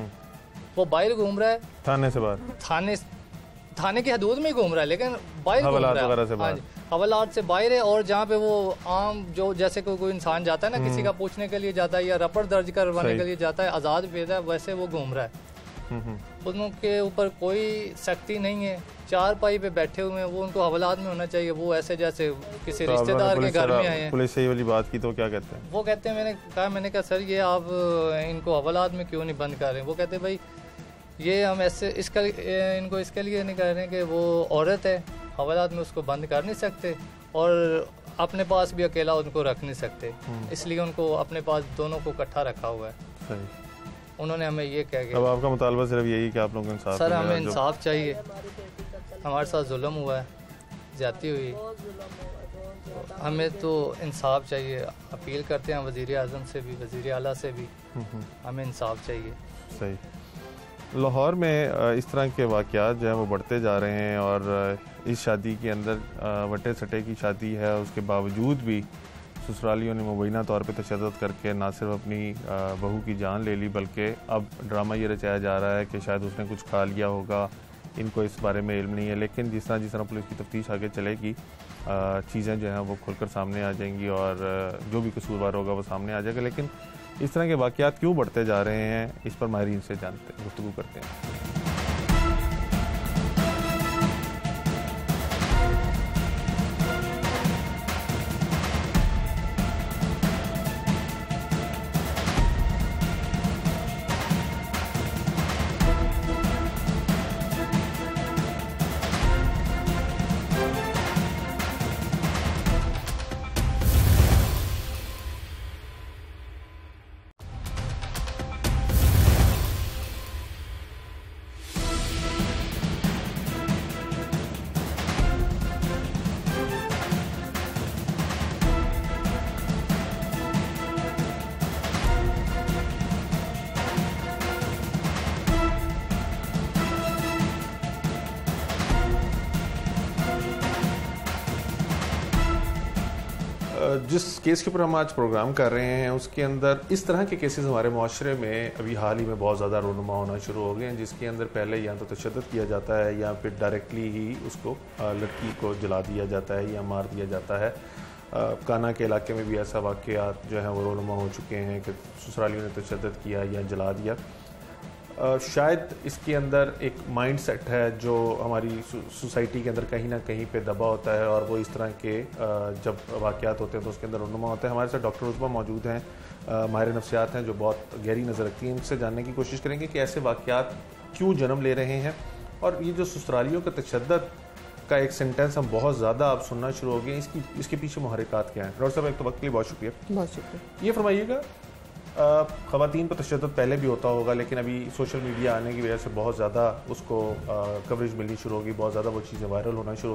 [SPEAKER 2] है,
[SPEAKER 1] थाने से बाहर,
[SPEAKER 2] थाने की हदूद में ही घूम रहा है, लेकिन बाहर घूम रहा है, हवालात से बाहर है। और जहाँ पे वो आम जो जैसे कोई इंसान जाता है ना, किसी का पूछने के लिए जाता है या रपट दर्ज करवाने के लिए जाता है, आज़ाद पैदा है, वैसे वो घूम रहा है। उनके ऊपर कोई सख्ती नहीं है, 4 पाई पे बैठे हुए हैं, वो उनको हवालात में होना चाहिए। वो ऐसे जैसे किसी रिश्तेदार के घर में आए हैं।
[SPEAKER 1] पुलिस से ये वाली बात की तो क्या कहते हैं?
[SPEAKER 2] वो कहते हैं, मैंने कहा सर ये आप इनको हवालात में क्यों नहीं बंद कर रहे हैं? वो कहते हैं भाई ये हम ऐसे इनको इसके लिए नहीं कर रहे हैं कि वो औरत है, हवालात में उसको बंद कर नहीं सकते और अपने पास भी अकेला उनको रख नहीं सकते, इसलिए उनको अपने पास दोनों को इकट्ठा रखा हुआ है।
[SPEAKER 1] सही।
[SPEAKER 2] उन्होंने हमें ये कह
[SPEAKER 1] अब आपका मुतालबा सिर्फ यही कि आप लोगों को इंसाफ?
[SPEAKER 2] सर हमें इंसाफ चाहिए, हमारे साथ जुल्म हुआ है, ज्यादती हुई, हमें तो इंसाफ चाहिए। अपील करते हैं वज़ीर आज़म से भी, वज़ीर आला से भी, हमें इंसाफ चाहिए।
[SPEAKER 1] सही। लाहौर में इस तरह के वाक़यात जो हैं वो बढ़ते जा रहे हैं और इस शादी के अंदर वटे सटे की शादी है, उसके बावजूद भी ससुरालियों ने मुबैना तौर पे तशद्दुद करके ना सिर्फ अपनी बहू की जान ले ली, बल्कि अब ड्रामा ये रचाया जा रहा है कि शायद उसने कुछ खा लिया होगा इनको इस बारे में इल्म नहीं है। लेकिन जिस तरह पुलिस की तफ्तीश आगे चलेगी, चीज़ें जो हैं वो खुलकर सामने आ जाएंगी और जो भी कसूरवार होगा वो सामने आ जाएगा। लेकिन इस तरह के वाक़यात क्यों बढ़ते जा रहे हैं, इस पर माहिरीन से गुफ्तगू करते हैं। जिस केस के ऊपर हम आज प्रोग्राम कर रहे हैं उसके अंदर इस तरह के केसेस हमारे माशरे में अभी हाल ही में बहुत ज़्यादा रोनुमा होना शुरू हो गए हैं, जिसके अंदर पहले या तो तशद्दुद किया जाता है या फिर डायरेक्टली ही उसको लड़की को जला दिया जाता है या मार दिया जाता है। काना के इलाके में भी ऐसा वाक़यात जो है वो रोनुमा हो चुके हैं कि ससुरालियों ने तशद्दुद किया या जला दिया। शायद इसके अंदर एक माइंड सेट है जो हमारी सोसाइटी के अंदर कहीं ना कहीं पे दबा होता है और वो इस तरह के जब वाक़यात होते हैं तो उसके अंदर रुनुमा होता है। हमारे साथ डॉक्टर उस्मा मौजूद हैं, माहिर नफ्सियात हैं जो बहुत गहरी नज़र रखती हैं। इनसे जानने की कोशिश करेंगे कि ऐसे वाक़यात क्यों जन्म ले रहे हैं और ये जो ससुरालियों का तशद्दुद का एक सेंटेंस हम बहुत ज़्यादा आप सुनना शुरू हो गए, इसके पीछे मुहर्रिकात क्या हैं। डॉक्टर साहब एक तो वक्त के लिए बहुत शुक्रिया।
[SPEAKER 5] बहुत शुक्रिया।
[SPEAKER 1] ये फरमाइएगा, ख़वातीन पर तशद्दुद पहले भी होता होगा लेकिन अभी सोशल मीडिया आने की वजह से बहुत ज़्यादा उसको कवरेज मिलनी शुरू होगी, बहुत ज़्यादा वो चीज़ें वायरल होना शुरू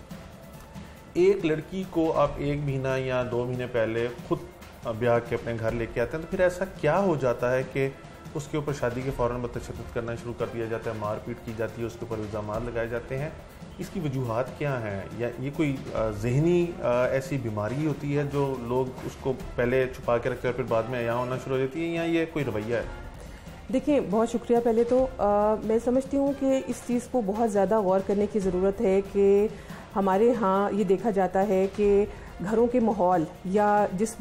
[SPEAKER 1] होगी। एक लड़की को आप 1 महीना या 2 महीने पहले खुद ब्याह के अपने घर लेके आते हैं तो फिर ऐसा क्या हो जाता है कि उसके ऊपर शादी के फ़ौरन बाद तशद्दुद करना शुरू कर दिया जाता है, मारपीट की जाती है, उसके ऊपर इल्ज़ामात लगाए जाते हैं। इसकी वजूहात क्या हैं? या ये कोई ज़हनी ऐसी बीमारी होती है जो लोग उसको पहले छुपा के रखते हैं और फिर बाद में यहाँ होना शुरू हो जाती है, या ये कोई रवैया है?
[SPEAKER 5] देखिए, बहुत शुक्रिया। पहले तो मैं समझती हूँ कि इस चीज़ को बहुत ज़्यादा गौर करने की ज़रूरत है कि हमारे यहाँ ये देखा जाता है कि घरों के माहौल या जिस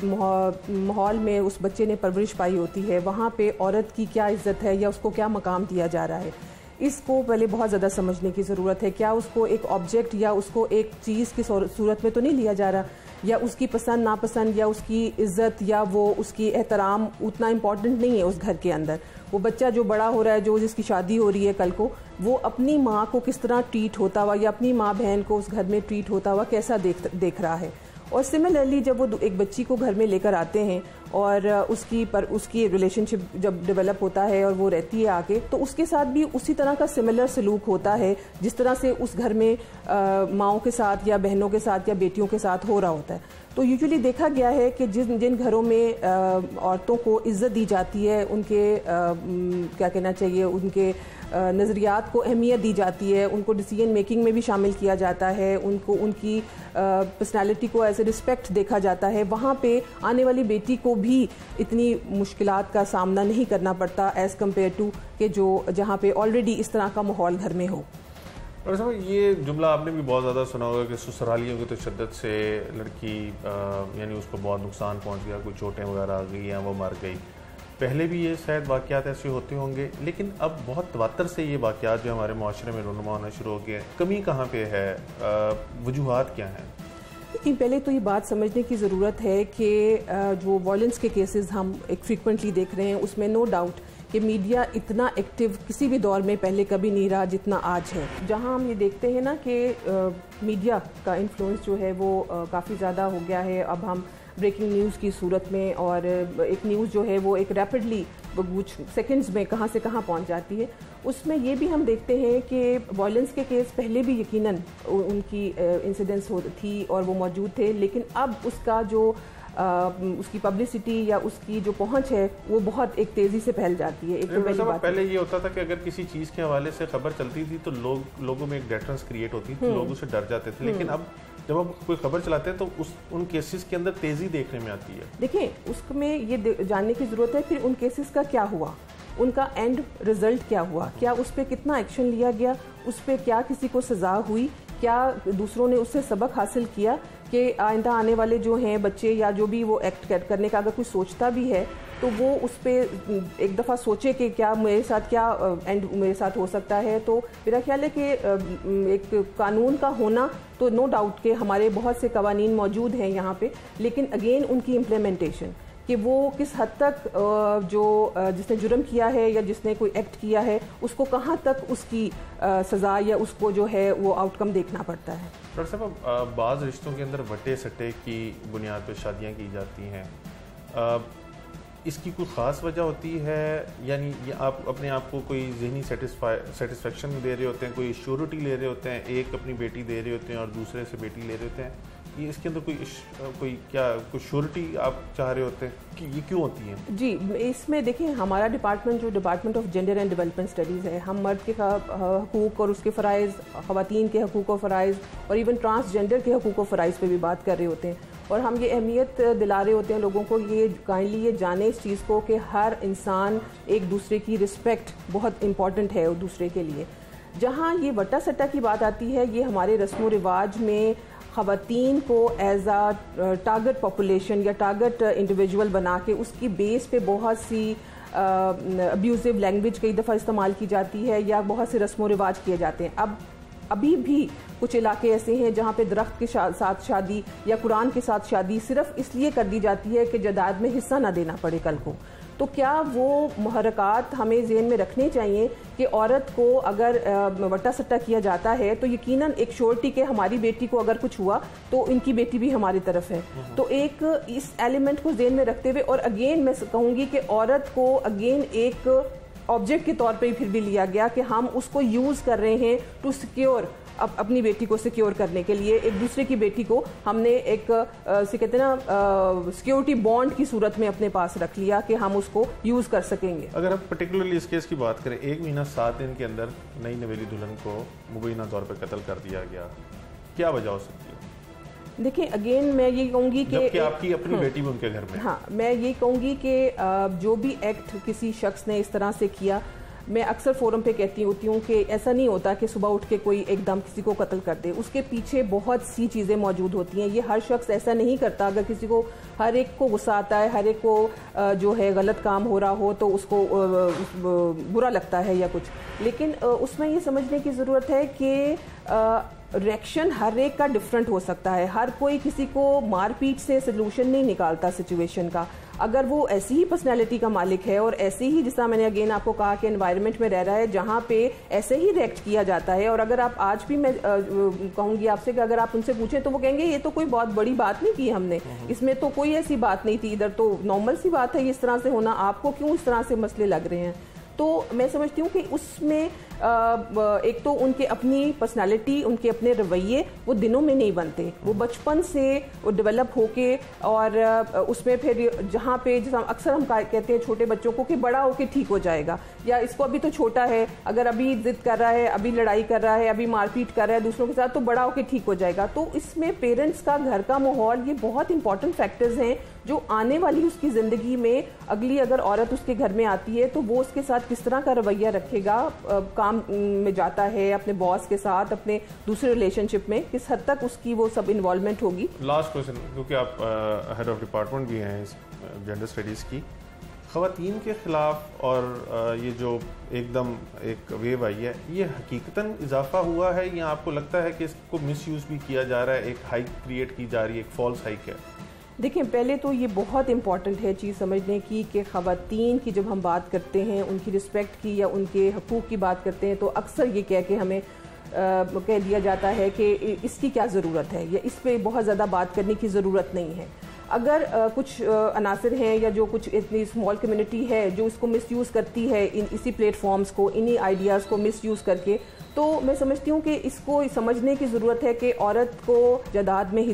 [SPEAKER 5] माहौल में उस बच्चे ने परवरिश पाई होती है वहाँ पे औरत की क्या इज़्ज़त है या उसको क्या मकाम दिया जा रहा है, इसको पहले बहुत ज़्यादा समझने की ज़रूरत है। क्या उसको एक ऑब्जेक्ट या उसको एक चीज़ की सूरत में तो नहीं लिया जा रहा, या उसकी पसंद नापसंद या उसकी इज़्ज़त या वो उसकी एहतराम उतना इम्पॉर्टेंट नहीं है उस घर के अंदर। वो बच्चा जो बड़ा हो रहा है, जो जिसकी शादी हो रही है कल को, वो अपनी माँ को किस तरह ट्रीट होता हुआ या अपनी माँ बहन को उस घर में ट्रीट होता हुआ कैसा देख रहा है। और सिमिलरली जब वो एक बच्ची को घर में लेकर आते हैं और उसकी रिलेशनशिप जब डेवलप होता है और वो रहती है आगे, तो उसके साथ भी उसी तरह का सिमिलर सलूक होता है जिस तरह से उस घर में माँओं के साथ या बहनों के साथ या बेटियों के साथ हो रहा होता है। तो यूजुअली देखा गया है कि जिन घरों में औरतों को इज़्ज़त दी जाती है, उनके क्या कहना चाहिए, उनके नज़रियात को अहमियत दी जाती है, उनको डिसीजन मेकिंग में भी शामिल किया जाता है, उनको उनकी पर्सनालिटी को एज ए रिस्पेक्ट देखा जाता है, वहाँ पे आने वाली बेटी को भी इतनी मुश्किलात का सामना नहीं करना पड़ता एज़ कम्पेयर टू कि जो जहाँ पे ऑलरेडी इस तरह का माहौल घर में हो।
[SPEAKER 1] और साहब, ये जुमला आपने भी बहुत ज़्यादा सुना होगा कि ससुरालियों की तशद्दुद से लड़की यानी उसको बहुत नुकसान पहुंच गया, कोई चोटें वगैरह आ गई या वो मर गई। पहले भी ये शायद वाक़यात ऐसे होते होंगे, लेकिन अब बहुत तवत्तर से ये वाक़यात जो हमारे माशरे में रोनुमा होना शुरू हो गए। कमी कहाँ पे है, वजूहात क्या हैं?
[SPEAKER 5] लेकिन पहले तो ये बात समझने की ज़रूरत है कि जो वायलेंस के केसेस हम एक फ्रीक्वेंटली देख रहे हैं उसमें नो डाउट कि मीडिया इतना एक्टिव किसी भी दौर में पहले कभी नहीं रहा जितना आज है। जहां हम ये देखते हैं ना कि मीडिया का इन्फ्लुएंस जो है वो काफ़ी ज़्यादा हो गया है। अब हम ब्रेकिंग न्यूज़ की सूरत में, और एक न्यूज़ जो है वो एक रैपिडली कुछ सेकंड्स में कहां से कहां पहुंच जाती है। उसमें ये भी हम देखते हैं कि वायलेंस के केस पहले भी यकीनन उनकी इंसिडेंट्स थी और वो मौजूद थे, लेकिन अब उसका जो उसकी पब्लिसिटी या उसकी जो पहुंच है वो बहुत एक तेजी से फैल जाती है। एक तो
[SPEAKER 1] पहले ये होता था कि अगर किसी चीज़ के हवाले से खबर चलती थी तो लोगों में एक डेटरेंस क्रिएट होती थी, लोग उससे डर जाते थे। लेकिन अब जब आप कोई खबर चलाते हैं तो उन केसेस के अंदर तेजी देखने में आती है।
[SPEAKER 5] देखिए, उसमें ये जानने की ज़रूरत है फिर उन केसेस का क्या हुआ। उनका एंड रिजल्ट क्या हुआ, क्या उस पर कितना एक्शन लिया गया, उस पर क्या किसी को सज़ा हुई, क्या दूसरों ने उससे सबक हासिल किया कि आइंदा आने वाले जो हैं बच्चे या जो भी वो एक्ट करने का अगर कोई सोचता भी है तो वो उस पर एक दफ़ा सोचे कि क्या मेरे साथ क्या एंड मेरे साथ हो सकता है। तो मेरा ख्याल है कि एक कानून का होना तो नो डाउट कि हमारे बहुत से कवानीन मौजूद हैं यहाँ पे, लेकिन अगेन उनकी इम्प्लीमेंटेशन कि वो किस हद तक जो जिसने जुर्म किया है या जिसने कोई एक्ट किया है उसको कहाँ तक उसकी सज़ा या उसको जो है वो आउटकम देखना पड़ता है।
[SPEAKER 1] डॉक्टर साहब, बाज़ रिश्तों के अंदर वटे सट्टे की बुनियाद पर शादियाँ की जाती हैं, इसकी कोई ख़ास वजह होती है, यानी ये आप अपने आप को कोई जहनी सेटिस्फेक्शन दे रहे होते हैं, कोई श्योरिटी ले रहे होते हैं, एक अपनी बेटी दे रहे होते हैं और दूसरे से बेटी ले रहे होते हैं, ये इसके अंदर कोई श्योरिटी आप चाह रहे होते हैं कि ये क्यों होती है? जी,
[SPEAKER 5] इसमें देखिए हमारा डिपार्टमेंट जो department of gender and development studies है, हम मर्द के हकूक़ और उसके फ़राइज़, ख़वातीन के हकूक़ और फ़राइज़ और इवन ट्रांसजेंडर के हकूक़ और फ़राइज़ पे भी बात कर रहे होते हैं और हम ये अहमियत दिला रहे होते हैं लोगों को, ये काइंडली ये जाने इस चीज़ को कि हर इंसान एक दूसरे की रिस्पेक्ट बहुत इम्पॉर्टेंट है एक दूसरे के लिए। जहाँ ये वट्टा सट्टा की बात आती है, ये हमारे रस्म व रिवाज में ख़वातीन को एज आ टारगेट पॉपुलेशन या टारगेट इंडिविजुअल बना के उसकी बेस पे बहुत सी अब्यूज़िव लैंग्वेज कई दफ़ा इस्तेमाल की जाती है या बहुत से रस्म व रिवाज किए जाते हैं। अभी भी कुछ इलाके ऐसे हैं जहाँ पे दरख्त के साथ शादी या कुरान के साथ शादी सिर्फ इसलिए कर दी जाती है कि जायदाद में हिस्सा ना देना पड़े कल को। तो क्या वो मुहर्रकात हमें ज़हन में रखने चाहिए कि औरत को अगर वट्टा सट्टा किया जाता है तो यकीनन एक श्योरिटी के हमारी बेटी को अगर कुछ हुआ तो इनकी बेटी भी हमारी तरफ है। तो एक इस एलिमेंट को ज़हन में रखते हुए और अगेन मैं कहूँगी कि औरत को अगेन एक ऑब्जेक्ट के तौर पे फिर भी लिया गया कि हम उसको यूज़ कर रहे हैं टू सिक्योर अपनी बेटी को सिक्योर करने के लिए। एक दूसरे की बेटी को हमने एक से कहते हैं ना सिक्योरिटी बॉन्ड की सूरत में अपने पास रख लिया कि हम उसको यूज़ कर सकेंगे।
[SPEAKER 1] अगर आप पर्टिकुलरली इस केस की बात करें, 1 महीना 7 दिन के अंदर नई नवेली दुल्हन को मुबैना तौर पर कत्ल कर दिया गया, क्या वजह हो सकती है?
[SPEAKER 5] देखिए अगेन मैं ये कहूँगी कि
[SPEAKER 1] आपकी अपनी बेटी भी उनके घर में।
[SPEAKER 5] हाँ, मैं ये कहूँगी कि जो भी एक्ट किसी शख्स ने इस तरह से किया, मैं अक्सर फोरम पे कहती होती हूँ कि ऐसा नहीं होता कि सुबह उठ के कोई एकदम किसी को कत्ल कर दे, उसके पीछे बहुत सी चीज़ें मौजूद होती हैं। ये हर शख्स ऐसा नहीं करता। अगर किसी को हर एक को गुस्सा आता है, हर एक को जो है गलत काम हो रहा हो तो उसको बुरा लगता है या कुछ, लेकिन उसमें ये समझने की ज़रूरत है कि रिएक्शन हर एक का डिफरेंट हो सकता है। हर कोई किसी को मारपीट से सोल्यूशन नहीं निकालता सिचुएशन का। अगर वो ऐसी ही पर्सनैलिटी का मालिक है और ऐसे ही, जिस तरह मैंने अगेन आपको कहा कि एनवायरनमेंट में रह रहा है जहाँ पे ऐसे ही रिएक्ट किया जाता है, और अगर आप आज भी मैं कहूँगी आपसे कि अगर आप उनसे पूछें तो वो कहेंगे ये तो कोई बहुत बड़ी बात नहीं की हमने, इसमें तो कोई ऐसी बात नहीं थी, इधर तो नॉर्मल सी बात है इस तरह से होना, आपको क्यों इस तरह से मसले लग रहे हैं। तो मैं समझती हूँ कि उसमें एक तो उनके अपनी पर्सनालिटी, उनके अपने रवैये वो दिनों में नहीं बनते, वो बचपन से वो डेवलप होके, और उसमें फिर जहाँ पे जैसा अक्सर हम कहते हैं छोटे बच्चों को कि बड़ा होके ठीक हो जाएगा, या इसको अभी तो छोटा है, अगर अभी जिद कर रहा है, अभी लड़ाई कर रहा है, अभी मारपीट कर रहा है दूसरों के साथ, तो बड़ा होके ठीक हो जाएगा। तो इसमें पेरेंट्स का, घर का माहौल, ये बहुत इंपॉर्टेंट फैक्टर्स हैं जो आने वाली उसकी ज़िंदगी में अगली अगर औरत उसके घर में आती है तो वो उसके साथ किस तरह का रवैया रखेगा, काम में जाता है अपने बॉस के साथ, अपने दूसरे रिलेशनशिप में किस हद तक उसकी वो सब इन्वॉल्वमेंट होगी।
[SPEAKER 1] लास्ट क्वेश्चन, क्योंकि आप हेड ऑफ डिपार्टमेंट भी हैं इस जेंडर स्टडीज़ की, ख़वातीन के ख़िलाफ़ और ये जो एकदम एक वेव आई है, ये हकीकतन इजाफा हुआ है या आपको लगता है कि इसको मिसयूज़ भी किया जा रहा है, एक हाइक क्रिएट की जा रही है, एक फॉल्स हाइक है?
[SPEAKER 5] देखिए, पहले तो ये बहुत इम्पॉर्टेंट है चीज़ समझने की कि ख़वातीन की जब हम बात करते हैं, उनकी रिस्पेक्ट की या उनके हकूक़ की बात करते हैं, तो अक्सर ये कह के हमें कह दिया जाता है कि इसकी क्या ज़रूरत है या इस पर बहुत ज़्यादा बात करने की ज़रूरत नहीं है। अगर कुछ अनासर हैं या जो कुछ इतनी स्मॉल कम्युनिटी है जो इसको मिसयूज़ करती है, इसी प्लेटफॉर्म्स को, इन्हीं आइडियाज़ को मिसयूज़ करके, तो मैं समझती हूँ कि इसको समझने की ज़रूरत है कि औरत को जायदाद में हिस्सा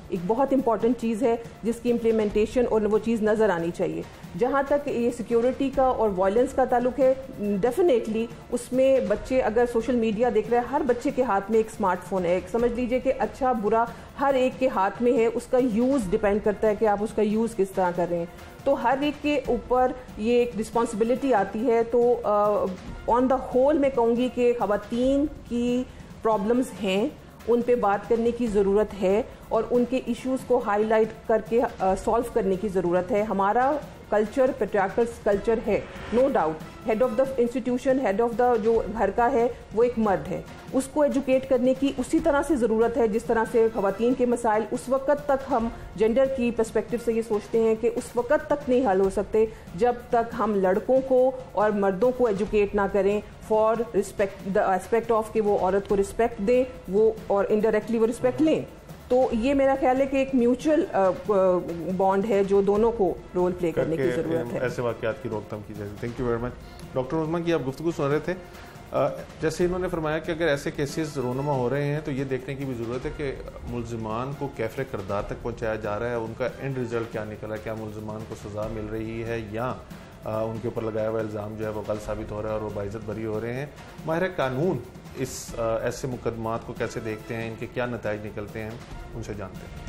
[SPEAKER 5] एक बहुत इंपॉर्टेंट चीज़ है जिसकी इम्प्लीमेंटेशन और वो चीज़ नज़र आनी चाहिए। जहाँ तक ये सिक्योरिटी का और वायलेंस का ताल्लुक है, डेफिनेटली उसमें बच्चे अगर सोशल मीडिया देख रहे हैं, हर बच्चे के हाथ में एक स्मार्टफोन है, समझ लीजिए कि अच्छा बुरा हर एक के हाथ में है, उसका यूज़ डिपेंड करता है कि आप उसका यूज़ किस तरह कर रहे हैं। तो हर एक के ऊपर ये एक रिस्पॉन्सिबिलिटी आती है। तो ऑन द होल मैं कहूँगी कि ख़वातीन की प्रॉब्लम्स हैं, उन पे बात करने की ज़रूरत है और उनके इश्यूज़ को हाईलाइट करके सॉल्व करने की ज़रूरत है। हमारा कल्चर पैट्रियार्कल कल्चर है, no doubt. Head of the institution, head of the जो घर का है वो एक मर्द है, उसको एजुकेट करने की उसी तरह से ज़रूरत है जिस तरह से ख़वातीन के मसाइल उस वक़्त तक हम जेंडर की पर्सपेक्टिव से ये सोचते हैं कि उस वक़्त तक नहीं हल हो सकते जब तक हम लड़कों को और मर्दों को एजुकेट ना करें for respect the aspect of कि वो औरत को रिस्पेक्ट दें वो और इनडायरेक्टली वो रिस्पेक्ट लें। तो ये मेरा ख्याल है कि एक म्यूचुअल बॉन्ड है जो दोनों को रोल प्ले करने की ज़रूरत है।
[SPEAKER 1] ऐसे वाक़यात की रोकथाम की जाए। Thank you very much. Doctor Usma की आप गुफ्तगू सुन रहे थे, जैसे इन्होंने फरमाया कि अगर ऐसे केसेस रोनुमा हो रहे हैं तो ये देखने की भी ज़रूरत है कि मुल्ज़िमान को कैफ़े किरदार तक पहुँचाया जा रहा है, उनका एंड रिज़ल्ट क्या निकला है, क्या मुल्ज़िमान को सज़ा मिल रही है या उनके ऊपर लगाया हुआ इल्ज़ाम जो है वो गलत साबित हो रहा है और वो बाइज़्ज़त बरी हो रहे हैं। माहिर कानून इस ऐसे मुकदमात को कैसे देखते हैं, इनके क्या नताइज निकलते हैं, उनसे जानते हैं।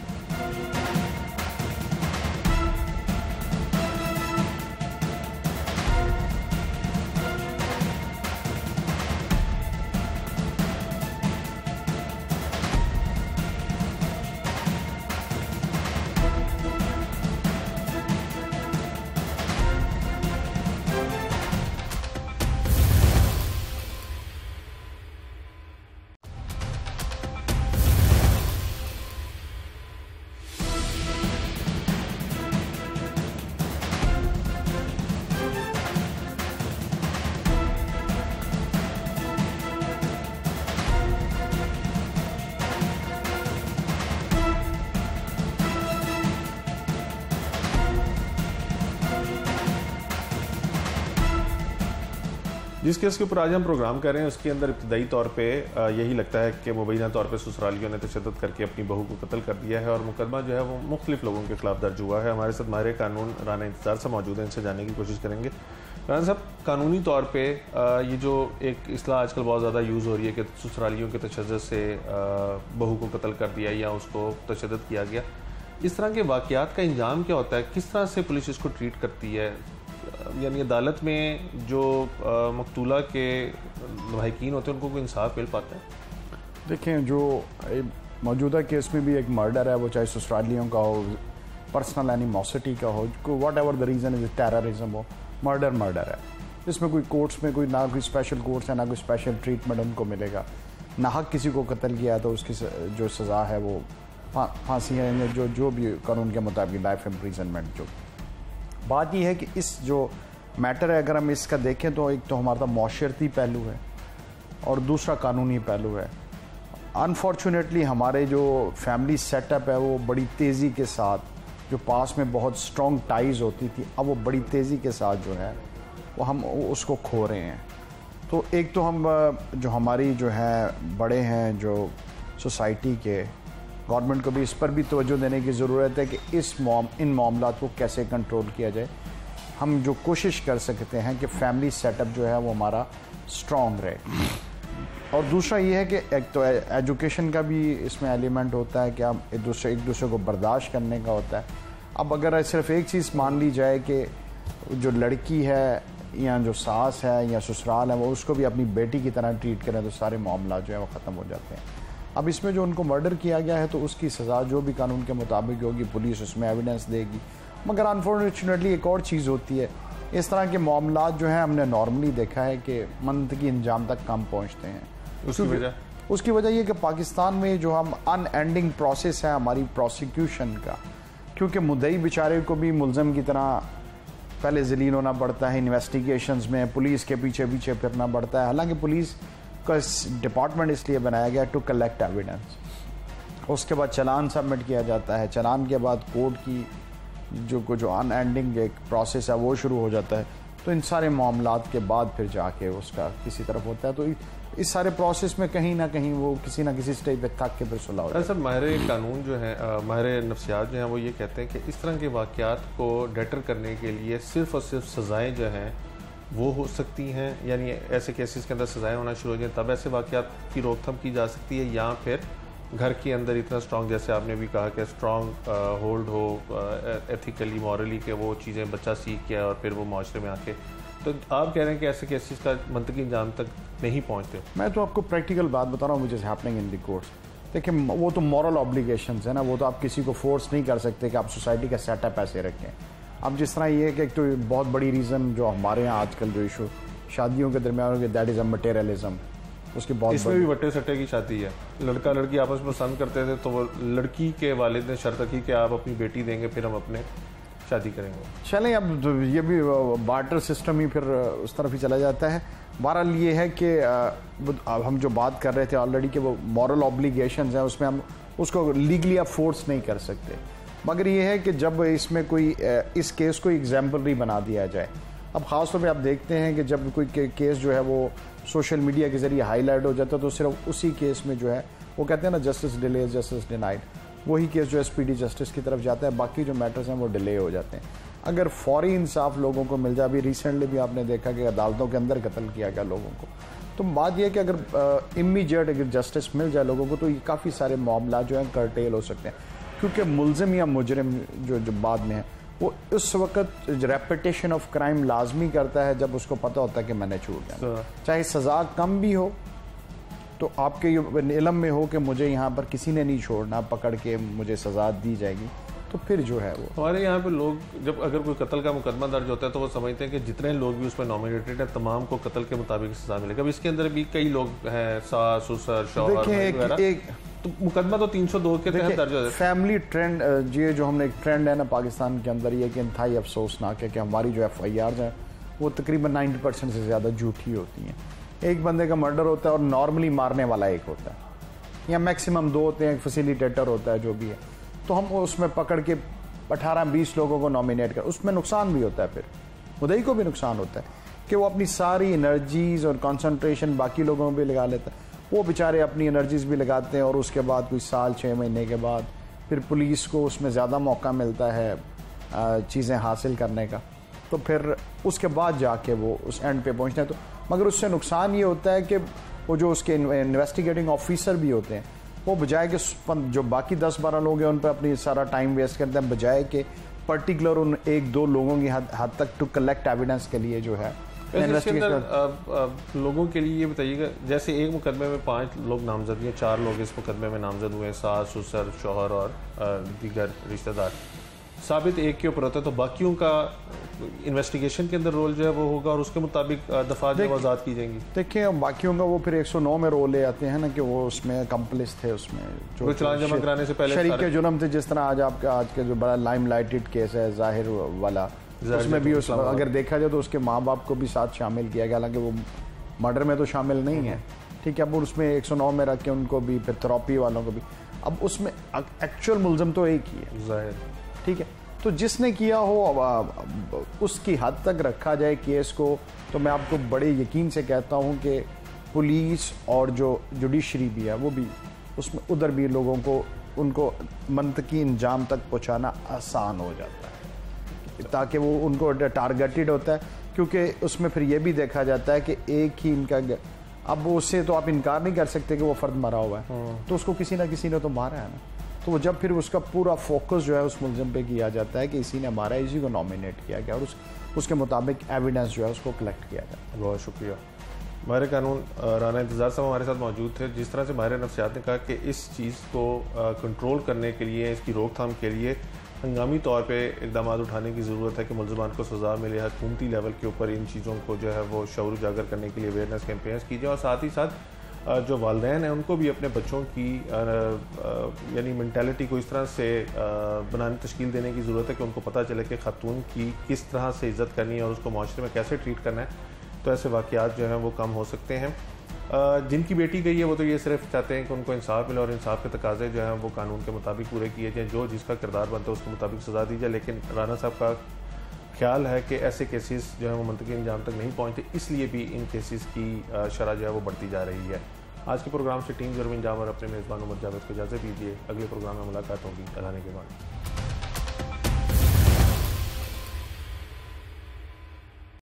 [SPEAKER 1] जिस केस के ऊपर आज हम प्रोग्राम कर रहे हैं उसके अंदर इब्तदाई तौर पे यही लगता है कि मुबैना तौर पे ससुरालियों ने तशद्दुद करके अपनी बहू को कत्ल कर दिया है और मुकदमा जो है वो मुख्तलिफ लोगों के खिलाफ दर्ज हुआ है। हमारे साथ माहिर कानून राना इंतज़ार से मौजूद है, इनसे जानने की कोशिश करेंगे। राना साहब, कानूनी तौर पर ये जो एक इस्लाह आजकल बहुत ज़्यादा यूज़ हो रही है कि ससुरालियों के तशद्दुद से बहू को कत्ल कर दिया या उसको तशद्दुद किया गया, इस तरह के वाक़यात का इंजाम क्या होता है, किस तरह से पुलिस इसको ट्रीट करती है? यानी अदालत में जो मकतूला के लवाहिकीन होते हैं उनको कोई इंसाफ मिल पाता है?
[SPEAKER 6] देखें, जो मौजूदा केस में भी एक मर्डर है, वो चाहे ससुरालियों का हो, पर्सनल एनिमोसिटी का हो, whatever the reason is, terrorism हो, मर्डर है। इसमें कोई कोर्ट्स में कोई ना कोई स्पेशल कोर्ट्स है ना कोई स्पेशल ट्रीटमेंट उनको मिलेगा। नाहक किसी को कत्ल किया तो उसकी जो सज़ा है वो फांसी है, जो भी कानून के मुताबिक लाइफ इम्प्रिजनमेंट। जो बात यह है कि इस जो मैटर है अगर हम इसका देखें तो एक तो हमारा माशरती पहलू है और दूसरा कानूनी पहलू है। अनफॉर्चुनेटली हमारे जो फैमिली सेटअप है वो बड़ी तेज़ी के साथ, जो पास में बहुत स्ट्रॉन्ग टाइज़ होती थी, अब वो बड़ी तेज़ी के साथ जो है वो हम उसको खो रहे हैं। तो एक तो हम जो हमारी जो है बड़े हैं जो सोसाइटी के, गवर्नमेंट को भी इस पर भी तवज्जो देने की ज़रूरत है कि इन मामलात को कैसे कंट्रोल किया जाए। हम जो कोशिश कर सकते हैं कि फैमिली सेटअप जो है वो हमारा स्ट्रॉन्ग रहे। और दूसरा ये है कि एक तो एजुकेशन का भी इसमें एलिमेंट होता है कि हम एक दूसरे को बर्दाश्त करने का होता है। अब अगर सिर्फ एक चीज़ मान ली जाए कि जो लड़की है या जो सास है या ससुराल है वो उसको भी अपनी बेटी की तरह ट्रीट करें तो सारे मामला जो है वो ख़त्म हो जाते हैं। अब इसमें जो उनको मर्डर किया गया है तो उसकी सज़ा जो भी कानून के मुताबिक होगी, पुलिस उसमें एविडेंस देगी। मगर अनफॉर्चुनेटली एक और चीज़ होती है, इस तरह के मामला जो हैं हमने नॉर्मली देखा है कि मंतकी इंजाम तक कम पहुँचते हैं। उसकी वजह ये कि पाकिस्तान में जो हम अनएंडिंग प्रोसेस है हमारी प्रोसिक्यूशन का, क्योंकि मुद्दई बेचारे को भी मुल्ज़म की तरह पहले ज़लील होना पड़ता है इन्वेस्टिगेशंस में, पुलिस के पीछे पीछे फिरना पड़ता है। हालांकि पुलिस का डिपार्टमेंट इसलिए बनाया गया टू कलेक्ट एविडेंस। उसके बाद चालान सबमिट किया जाता है, चालान के बाद कोर्ट की जो अनएंडिंग एक प्रोसेस है वो शुरू हो जाता है। तो इन सारे मामलात के बाद फिर जाके उसका किसी तरफ होता है। तो इस सारे प्रोसेस में कहीं ना कहीं वो किसी ना किसी स्टेज पे थक के फिर सुलह हो जाए।
[SPEAKER 1] सर माहिर कानून जो है, माहिर नफ्सियात जो हैं, वो ये कहते हैं कि इस तरह के वाक़यात को डेटर करने के लिए सिर्फ़ और सिर्फ सज़ाएँ जो हैं वो हो सकती हैं, यानी ऐसे केसेस के अंदर सज़ाएँ होना शुरू हो जाएँ तब ऐसे वाक़यात की रोकथाम की जा सकती है, या फिर घर के अंदर इतना स्ट्रॉन्ग, जैसे आपने भी कहा कि स्ट्रॉन्ग होल्ड हो एथिकली मॉरली के वो चीज़ें बच्चा सीख गया और फिर वो माशरे में आके, तो आप कह रहे हैं कि ऐसे केसेस का मंतकी इंजाम तक नहीं पहुंचते?
[SPEAKER 6] मैं तो आपको प्रैक्टिकल बात बता रहा हूँ, which is happening in the courts. देखिए वो तो मॉरल ऑब्लिगेशंस है ना, वो तो आप किसी को फोर्स नहीं कर सकते कि आप सोसाइटी का सेटअप ऐसे रखें। अब जिस तरह ये है कि एक तो बहुत बड़ी रीज़न जो हमारे यहाँ आजकल जो इशू शादियों के दरमियान हो, दैट इज़ अ मटेरियलिज्म। उसकी बहुत
[SPEAKER 1] इसमें भी बट्टे सट्टे की शादी है, लड़का लड़की आपस में पसंद करते थे तो वो लड़की के वालिद ने शर्त की कि आप अपनी बेटी देंगे फिर हम अपने शादी करेंगे।
[SPEAKER 6] चलें, अब तो ये भी बार्टर सिस्टम ही फिर उस तरफ ही चला जाता है। बहरहाल ये है कि अब हम जो बात कर रहे थे ऑलरेडी कि वो मॉरल ऑब्लिगेशंस हैं, उसमें हम उसको लीगली आप फोर्स नहीं कर सकते, मगर ये है कि जब इसमें कोई इस केस को एग्जाम्पलरी बना दिया जाए। अब ख़ास तौर पे आप देखते हैं कि जब कोई केस जो है वो सोशल मीडिया के ज़रिए हाईलाइट हो जाता है तो सिर्फ उसी केस में जो है वो कहते हैं ना जस्टिस डिले जस्टिस डिनाइड, वही केस जो है स्पीडी जस्टिस की तरफ जाता है, बाकी जो मैटर्स हैं वो डिले हो जाते हैं। अगर फौरी इंसाफ लोगों को मिल जाए, अभी रिसेंटली भी आपने देखा कि अदालतों के अंदर कत्ल किया गया लोगों को, तो बात यह है कि अगर इमीडिएट अगर जस्टिस मिल जाए लोगों को तो ये काफ़ी सारे मामला जो हैं कर्टेल हो सकते हैं, क्योंकि मुलजिम या मुजरिम जो बाद में है वो उस वक्त रेपिटेशन ऑफ क्राइम लाजमी करता है जब उसको पता होता है कि मैंने छूट गया, चाहे सज़ा कम भी हो तो आपके इल्म में हो कि मुझे यहाँ पर किसी ने नहीं छोड़ना, पकड़ के मुझे सज़ा दी जाएगी, तो फिर जो है वो
[SPEAKER 1] हमारे यहाँ पे लोग जब अगर कोई कत्ल का मुकदमा दर्ज होता है तो वो समझते हैं कि जितने लोग भी उसमें नॉमिनेटेड हैं तमाम को कत्ल के मुताबिक सजा मिलेगा। अब इसके अंदर भी कई लोग हैं, सास ससुर शौहर, एक तो मुकदमा तो 302 के तहत दर्ज होता है।
[SPEAKER 6] फैमिली ट्रेंड ये जो हमने एक ट्रेंड है ना पाकिस्तान के अंदर, ये कि इंतहाई अफसोसनाक है कि हमारी जो FIRs हैं वो तकरीबन 90% से ज़्यादा झूठी होती हैं। एक बंदे का मर्डर होता है और नॉर्मली मारने वाला एक होता है, या मैक्सिमम 2 होते हैं, एक फैसिलिटेटर होता है, जो भी है। तो हम उसमें पकड़ के 18-20 लोगों को नॉमिनेट कर, उसमें नुकसान भी होता है, फिर मुद्दई को भी नुकसान होता है कि वो अपनी सारी एनर्जीज़ और कंसंट्रेशन बाकी लोगों पे लगा लेता है। वो बेचारे अपनी एनर्जीज़ भी लगाते हैं और उसके बाद कोई साल 6 महीने के बाद फिर पुलिस को उसमें ज़्यादा मौका मिलता है चीज़ें हासिल करने का, तो फिर उसके बाद जाके वो उस एंड पे पहुँचते हैं। तो मगर उससे नुकसान ये होता है कि वो जो उसके इन्वेस्टिगेटिंग ऑफिसर भी होते हैं वो बजाय कि जो बाकी 10-12 लोग हैं उन पर अपनी सारा टाइम वेस्ट करते हैं, बजाय कि पर्टिकुलर उन 1-2 लोगों की हद तक टू कलेक्ट एविडेंस के लिए जो है
[SPEAKER 1] लोगों के लिए ये बताइएगा, जैसे एक मुकदमे में 5 लोग नामजद हैं, 4 लोग इस मुकदमे में नामजद हुए हैं, सास ससुर शौहर और दीगर रिश्तेदार, साबित एक के ऊपर होता है, तो बाकियों का इन्वेस्टिगेशन के अंदर रोल जो है वो होगा और उसके मुताबिक दफात जो आज़ाद की जाएंगी।
[SPEAKER 6] देखिए बाकियों का वो फिर 109 में रोल ले आते हैं ना कि वो उसमें कम्प्लिस थे, उसमें जो
[SPEAKER 1] चालान जमा कराने से पहले
[SPEAKER 6] शरीक के जुर्म थे। जिस तरह आज के जो बड़ा लाइम लाइटेड केस है जाहिर वाला, उसमें भी अगर देखा जाए तो उसके माँ बाप को भी साथ शामिल किया गया, हालांकि वो मर्डर में तो शामिल नहीं है, ठीक है। अब उसमें 109 में रख के उनको भी, फिर थेरेपी वालों को भी, अब उसमें एक्चुअल मुलजिम तो एक ही है जाहिर, ठीक है। तो जिसने किया हो उसकी हद तक रखा जाए केस को, तो मैं आपको बड़े यकीन से कहता हूँ कि पुलिस और जो जुडिशरी भी है वो भी उसमें उधर भी लोगों को उनको मंतकी इंजाम तक पहुँचाना आसान हो जाता है, ताकि वो उनको टारगेटेड होता है, क्योंकि उसमें फिर ये भी देखा जाता है कि एक ही इनका, अब उससे तो आप इनकार नहीं कर सकते कि वो फर्द मरा हुआ है, तो उसको किसी ना किसी ने तो मारा है ना, तो वो जब फिर उसका पूरा फोकस जो है उस मुलजिम पे किया जाता है कि इसी ने मारा, इसी को नॉमिनेट किया गया और उसके मुताबिक एविडेंस जो है उसको कलेक्ट किया जाता है।
[SPEAKER 1] बहुत शुक्रिया। माहिर कानून राना इंतज़ार साहब हमारे साथ मौजूद थे। जिस तरह से माहिर नफ्सियात ने कहा कि इस चीज़ को कंट्रोल करने के लिए, इसकी रोकथाम के लिए हंगामी तौर पे इक़दाम उठाने की ज़रूरत है कि मुलज़मान को सज़ा मिले, हुकूमती लेवल के ऊपर इन चीज़ों को जो है वो शऊर उजागर करने के लिए अवेयरनेस कैंपेन्स कीजिए, और साथ ही साथ जो वालिदैन हैं उनको भी अपने बच्चों की यानी मेंटालिटी को इस तरह से बनाने तश्कील देने की ज़रूरत है कि उनको पता चले कि खातून की किस तरह से इज़्ज़त करनी है और उसको माशरे में कैसे ट्रीट करना है, तो ऐसे वाक़यात जो हैं वो कम हो सकते हैं। जिनकी बेटी गई है वो तो ये सिर्फ चाहते हैं कि उनको इंसाफ मिले और इंसाफ के तकाज़े जो हैं वो कानून के मुताबिक पूरे किए जाएँ, जो जिसका किरदार बनता है उसके मुताबिक सज़ा दी जाए। लेकिन राना साहब का ख्याल है कि ऐसे केसेस जो है वो मंतकी अंजाम तक नहीं पहुँचते, इसलिए भी इन केसेस की शरह जो है वो बढ़ती जा रही है। आज के प्रोग्राम से टीम जरमीन जावर अपने मेज़बान उमर जावेद को इजाज़त दीजिए। अगले प्रोग्राम में मुलाकात होगी अलाने के बाद।